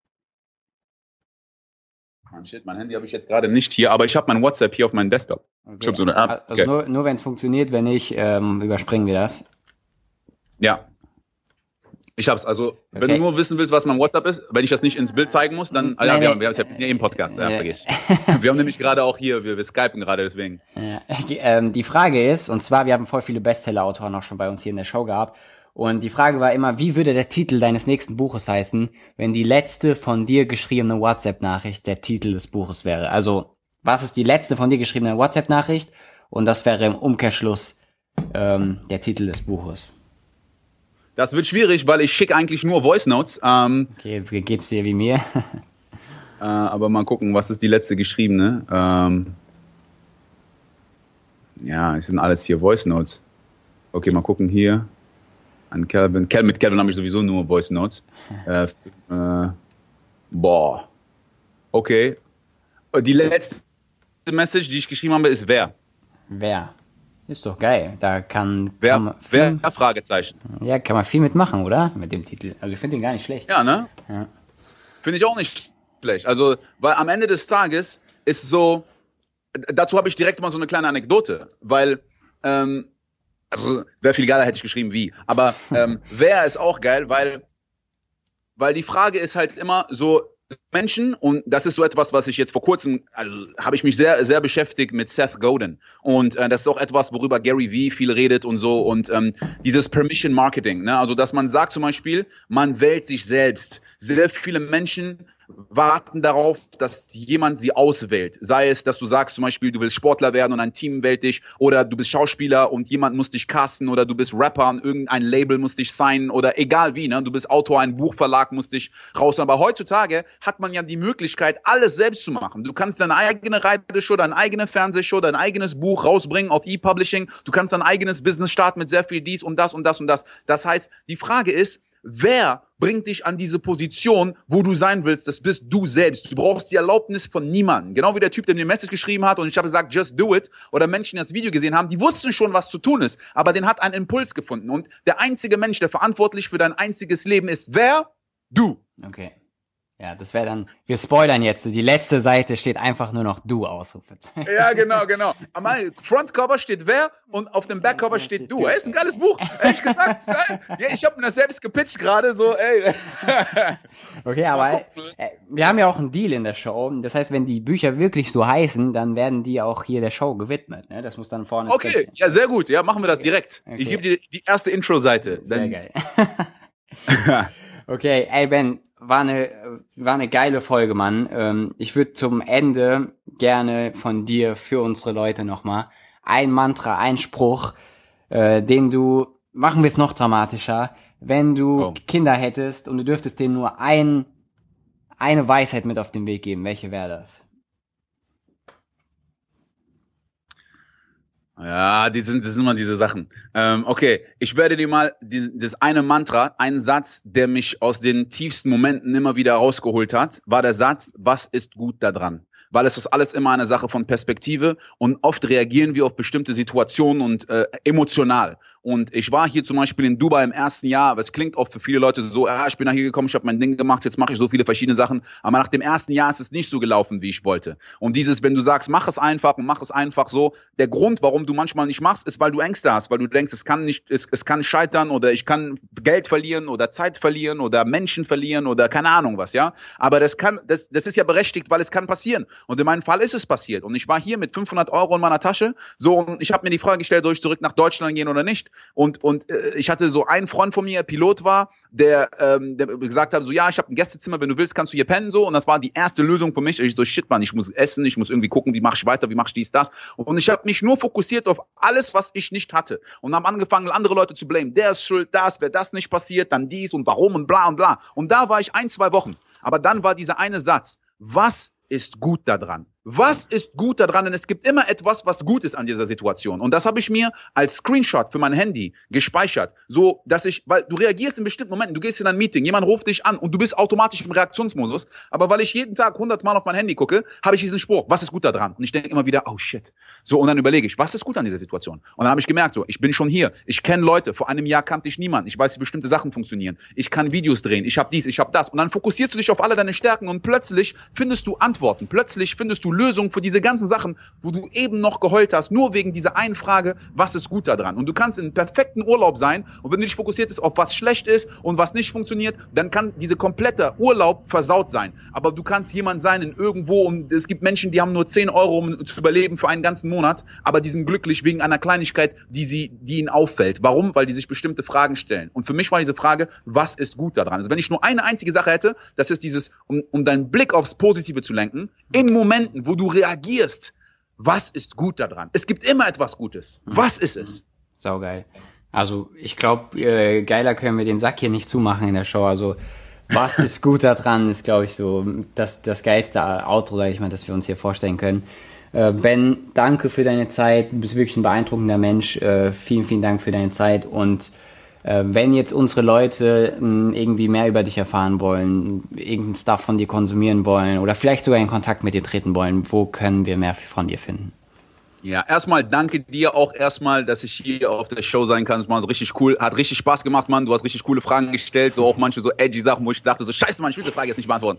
Shit, mein Handy habe ich jetzt gerade nicht hier, aber ich habe mein WhatsApp hier auf meinem Desktop. Okay. Ich habe so eine App. Also okay. Nur wenn es funktioniert, wenn nicht, überspringen wir das. Ja. Ich hab's, also, wenn du nur wissen willst, was mein WhatsApp ist, wenn ich das nicht ins Bild zeigen muss, dann, wir haben es ja im Podcast, vergiss. Wir haben nämlich gerade auch hier, wir skypen gerade, deswegen. Die Frage ist, und zwar, wir haben voll viele Bestseller-Autoren auch schon bei uns hier in der Show gehabt, und die Frage war immer, wie würde der Titel deines nächsten Buches heißen, wenn die letzte von dir geschriebene WhatsApp-Nachricht der Titel des Buches wäre? Also, was ist die letzte von dir geschriebene WhatsApp-Nachricht? Und das wäre im Umkehrschluss der Titel des Buches. Das wird schwierig, weil ich schicke eigentlich nur Voice Notes. Okay, wie geht's dir wie mir? Aber mal gucken, was ist die letzte geschriebene? Ja, es sind alles hier Voice Notes. Okay, mal gucken hier. An Calvin. Mit Calvin habe ich sowieso nur Voice Notes. Boah. Okay. Die letzte Message, die ich geschrieben habe, ist wer? Wer? Ist doch geil. Da kann man viel, wer? Fragezeichen. Ja, kann man viel mitmachen, oder? Mit dem Titel. Also ich finde den gar nicht schlecht. Ja, ne? Ja. Finde ich auch nicht schlecht. Also, weil am Ende des Tages ist so, dazu habe ich direkt mal so eine kleine Anekdote, weil, also wäre viel geiler, hätte ich geschrieben wie. Aber wer ist auch geil, weil die Frage ist halt immer so, Menschen, und das ist so etwas, was ich jetzt vor kurzem, also habe ich mich sehr, sehr beschäftigt mit Seth Godin. Und das ist auch etwas, worüber Gary Vee viel redet und so. Und dieses Permission Marketing, ne? Also dass man sagt zum Beispiel, man wählt sich selbst. Sehr viele Menschen warten darauf, dass jemand sie auswählt. Sei es, dass du sagst zum Beispiel, du willst Sportler werden und ein Team wählt dich, oder du bist Schauspieler und jemand muss dich casten, oder du bist Rapper und irgendein Label muss dich signen, oder egal wie, ne? Du bist Autor, ein Buchverlag muss dich raus. Aber heutzutage hat man ja die Möglichkeit, alles selbst zu machen. Du kannst deine eigene Radioshow, deine eigene Fernsehshow, dein eigenes Buch rausbringen auf E-Publishing. Du kannst dein eigenes Business starten mit sehr viel dies und das und das und das. Das heißt, die Frage ist, wer bringt dich an diese Position, wo du sein willst? Das bist du selbst. Du brauchst die Erlaubnis von niemandem. Genau wie der Typ, der mir eine Message geschrieben hat und ich habe gesagt, just do it. Oder Menschen, die das Video gesehen haben, die wussten schon, was zu tun ist. Aber den hat einen Impuls gefunden. Und der einzige Mensch, der verantwortlich für dein einziges Leben ist, wer? Du. Okay. Ja, das wäre dann, wir spoilern jetzt, die letzte Seite steht einfach nur noch du, Ausrufezeichen. Ja, genau. Am Frontcover steht wer und auf dem Backcover steht du. Ey, ist ein geiles Buch. Ehrlich gesagt, ja, ich habe mir das selbst gepitcht gerade so, ey. Okay, aber wir haben ja auch einen Deal in der Show. Das heißt, wenn die Bücher wirklich so heißen, dann werden die auch hier der Show gewidmet. Ne? Das muss dann vorne. Okay, ja, sehr gut. Ja, machen wir das direkt. Okay. Ich gebe dir die erste Intro-Seite. Sehr geil. Okay, ey Ben, war eine geile Folge, Mann. Ich würde zum Ende gerne von dir für unsere Leute nochmal ein Mantra, ein Spruch, den du, machen wir es noch dramatischer, wenn du Kinder hättest und du dürftest denen nur eine Weisheit mit auf den Weg geben, welche wäre das? Ja, das sind immer diese Sachen. Okay, ich werde dir mal das eine Mantra, einen Satz, der mich aus den tiefsten Momenten immer wieder rausgeholt hat, war der Satz, was ist gut daran? Weil es ist alles immer eine Sache von Perspektive und oft reagieren wir auf bestimmte Situationen und emotional. Und ich war hier zum Beispiel in Dubai im ersten Jahr, aber es klingt oft für viele Leute so, ich bin da hier gekommen, ich habe mein Ding gemacht, jetzt mache ich so viele verschiedene Sachen. Aber nach dem ersten Jahr ist es nicht so gelaufen, wie ich wollte. Und wenn du sagst, mach es einfach und mach es einfach so, der Grund, warum du manchmal nicht machst, ist, weil du Ängste hast, weil du denkst, es kann scheitern oder ich kann Geld verlieren oder Zeit verlieren oder Menschen verlieren oder keine Ahnung was, ja. Aber das ist ja berechtigt, weil es kann passieren. Und in meinem Fall ist es passiert. Und ich war hier mit 500 Euro in meiner Tasche, so, und ich habe mir die Frage gestellt, soll ich zurück nach Deutschland gehen oder nicht? Und ich hatte so einen Freund von mir, der Pilot war, der gesagt hat, so, ja, ich habe ein Gästezimmer, wenn du willst, kannst du hier pennen, so. Und das war die erste Lösung für mich. Ich so, shit, Mann, ich muss essen, ich muss irgendwie gucken, wie mache ich weiter, wie mache ich dies, das. Und ich habe mich nur fokussiert auf alles, was ich nicht hatte. Und haben angefangen, andere Leute zu blamen. Der ist schuld, wäre das nicht passiert, dann dies und warum und bla und bla. Und da war ich 1-2 Wochen. Aber dann war dieser eine Satz, was ist gut daran? Was ist gut daran? Denn es gibt immer etwas, was gut ist an dieser Situation. Und das habe ich mir als Screenshot für mein Handy gespeichert. So, weil du reagierst in bestimmten Momenten, du gehst in ein Meeting, jemand ruft dich an und du bist automatisch im Reaktionsmodus. Aber weil ich jeden Tag 100 Mal auf mein Handy gucke, habe ich diesen Spruch, was ist gut daran? Und ich denke immer wieder, oh shit. So, und dann überlege ich, was ist gut an dieser Situation? Und dann habe ich gemerkt, so, ich bin schon hier. Ich kenne Leute. Vor einem Jahr kannte ich niemanden. Ich weiß, wie bestimmte Sachen funktionieren. Ich kann Videos drehen. Ich habe dies, ich habe das. Und dann fokussierst du dich auf alle deine Stärken und plötzlich findest du Antworten. Plötzlich findest du Lösungen für diese ganzen Sachen, wo du eben noch geheult hast, nur wegen dieser einen Frage, was ist gut daran? Und du kannst in perfekten Urlaub sein und wenn du dich fokussierst auf was schlecht ist und was nicht funktioniert, dann kann diese komplette Urlaub versaut sein. Aber du kannst jemand sein in irgendwo und es gibt Menschen, die haben nur 10 Euro, um zu überleben für einen ganzen Monat, aber die sind glücklich wegen einer Kleinigkeit, die ihnen auffällt. Warum? Weil die sich bestimmte Fragen stellen. Und für mich war diese Frage, was ist gut daran? Also wenn ich nur eine einzige Sache hätte, das ist dieses, um deinen Blick aufs Positive zu lenken, in Momenten, wo du reagierst, was ist gut daran? Es gibt immer etwas Gutes. Was ist es? Saugeil. Also ich glaube, geiler können wir den Sack hier nicht zumachen in der Show. Also was ist gut daran, ist, glaube ich, so das geilste Outro, sag ich mal, das wir uns hier vorstellen können. Ben, danke für deine Zeit. Du bist wirklich ein beeindruckender Mensch. Vielen, vielen Dank für deine Zeit. Und wenn jetzt unsere Leute irgendwie mehr über dich erfahren wollen, irgendeinen Stuff von dir konsumieren wollen oder vielleicht sogar in Kontakt mit dir treten wollen, wo können wir mehr von dir finden? Ja, erstmal danke dir auch erstmal, dass ich hier auf der Show sein kann. Das war so richtig cool. Hat richtig Spaß gemacht, Mann. Du hast richtig coole Fragen gestellt. So auch manche so edgy Sachen, wo ich dachte so, scheiße, Mann, ich will diese Frage jetzt nicht beantworten.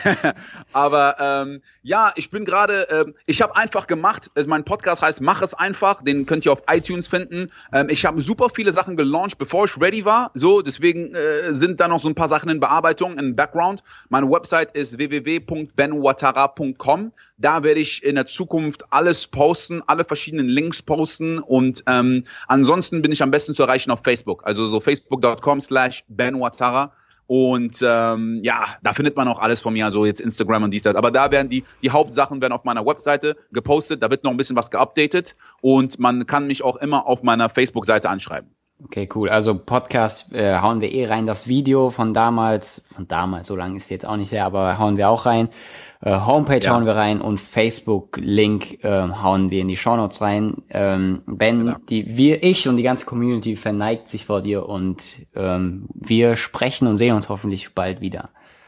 Aber ja, ich bin gerade, ich habe einfach gemacht. Mein Podcast heißt Mach es einfach. Den könnt ihr auf iTunes finden. Ich habe super viele Sachen gelauncht, bevor ich ready war. So, deswegen sind da noch so ein paar Sachen in Bearbeitung, in Background. Meine Website ist www.benouattara.com. Da werde ich in der Zukunft alles posten, alle verschiedenen Links posten und ansonsten bin ich am besten zu erreichen auf Facebook, also so facebook.com/benouattara und ja, da findet man auch alles von mir, also jetzt Instagram und dies, das, aber da werden die Hauptsachen werden auf meiner Webseite gepostet, da wird noch ein bisschen was geupdatet und man kann mich auch immer auf meiner Facebook-Seite anschreiben. Okay, cool. Also Podcast hauen wir rein. Das Video von damals, so lange ist jetzt auch nicht her, aber hauen wir auch rein. Homepage hauen wir rein und Facebook-Link hauen wir in die Shownotes rein. Ben, ich und die ganze Community verneigt sich vor dir und wir sprechen und sehen uns hoffentlich bald wieder.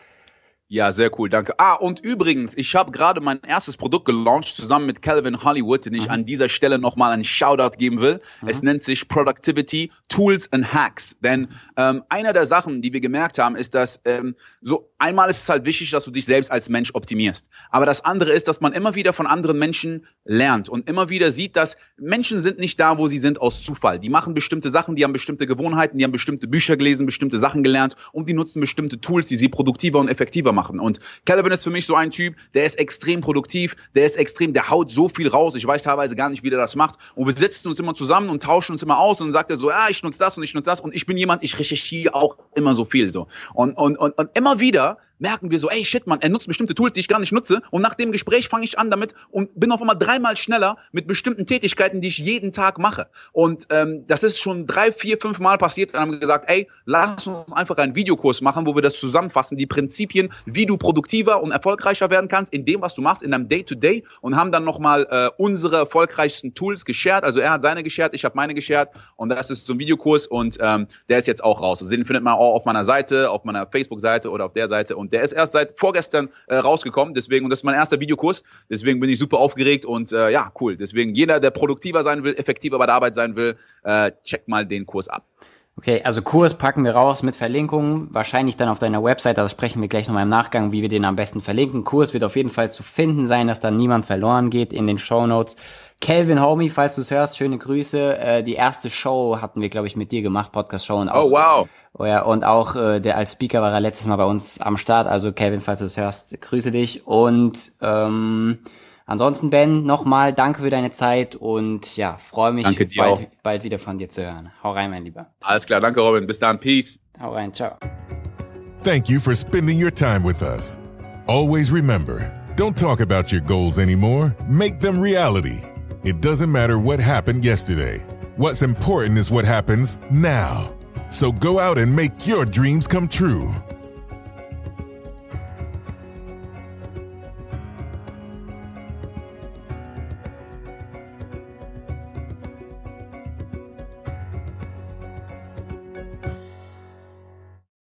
Ja, sehr cool, danke. Und übrigens, ich habe gerade mein erstes Produkt gelauncht, zusammen mit Calvin Hollywood, den ich an dieser Stelle nochmal einen Shoutout geben will. Es nennt sich Productivity Tools and Hacks. Denn einer der Sachen, die wir gemerkt haben, ist, dass so einmal ist es halt wichtig, dass du dich selbst als Mensch optimierst. Aber das andere ist, dass man immer wieder von anderen Menschen lernt und immer wieder sieht, dass Menschen sind nicht da, wo sie sind, aus Zufall. Die machen bestimmte Sachen, die haben bestimmte Gewohnheiten, die haben bestimmte Bücher gelesen, bestimmte Sachen gelernt und die nutzen bestimmte Tools, die sie produktiver und effektiver machen. Und Calvin ist für mich so ein Typ, der ist extrem produktiv, der haut so viel raus, ich weiß teilweise gar nicht, wie der das macht. Und wir setzen uns immer zusammen und tauschen uns immer aus und dann sagt er so, ich nutze das und ich nutze das und ich bin jemand, ich recherchiere auch immer so viel so. Und immer wieder merken wir so, ey, shit, Mann, er nutzt bestimmte Tools, die ich gar nicht nutze. Und nach dem Gespräch fange ich an damit und bin auf einmal 3-mal schneller mit bestimmten Tätigkeiten, die ich jeden Tag mache. Und das ist schon 3, 4, 5 Mal passiert. Dann haben wir gesagt, ey, lass uns einfach einen Videokurs machen, wo wir das zusammenfassen, die Prinzipien, wie du produktiver und erfolgreicher werden kannst in dem, was du machst, in deinem Day-to-Day. Und haben dann nochmal unsere erfolgreichsten Tools geshared. Also er hat seine geshared, ich habe meine geshared. Und das ist so ein Videokurs und der ist jetzt auch raus. Also den findet man auch auf meiner Seite, auf meiner Facebook-Seite oder auf der Seite. Und der ist erst seit vorgestern rausgekommen, deswegen, und das ist mein erster Videokurs, deswegen bin ich super aufgeregt und ja, cool. Deswegen jeder, der produktiver sein will, effektiver bei der Arbeit sein will, checkt mal den Kurs ab. Okay, also Kurs packen wir raus mit Verlinkungen, wahrscheinlich dann auf deiner Website, da sprechen wir gleich nochmal im Nachgang, wie wir den am besten verlinken. Kurs wird auf jeden Fall zu finden sein, dass dann niemand verloren geht in den Shownotes. Calvin, Homie, falls du es hörst, schöne Grüße. Die erste Show hatten wir, glaube ich, mit dir gemacht, Podcast-Show. Und auch, oh, wow. Oh ja, und auch der als Speaker war er letztes Mal bei uns am Start. Also Calvin, falls du es hörst, grüße dich. Und ansonsten, Ben, nochmal danke für deine Zeit und ja, freue mich, bald wieder von dir zu hören. Hau rein, mein Lieber. Alles klar, danke, Robin. Bis dann, peace. Hau rein, ciao. Thank you for spending your time with us. Always remember, don't talk about your goals anymore. Make them reality. It doesn't matter what happened yesterday. What's important is what happens now. So go out and make your dreams come true.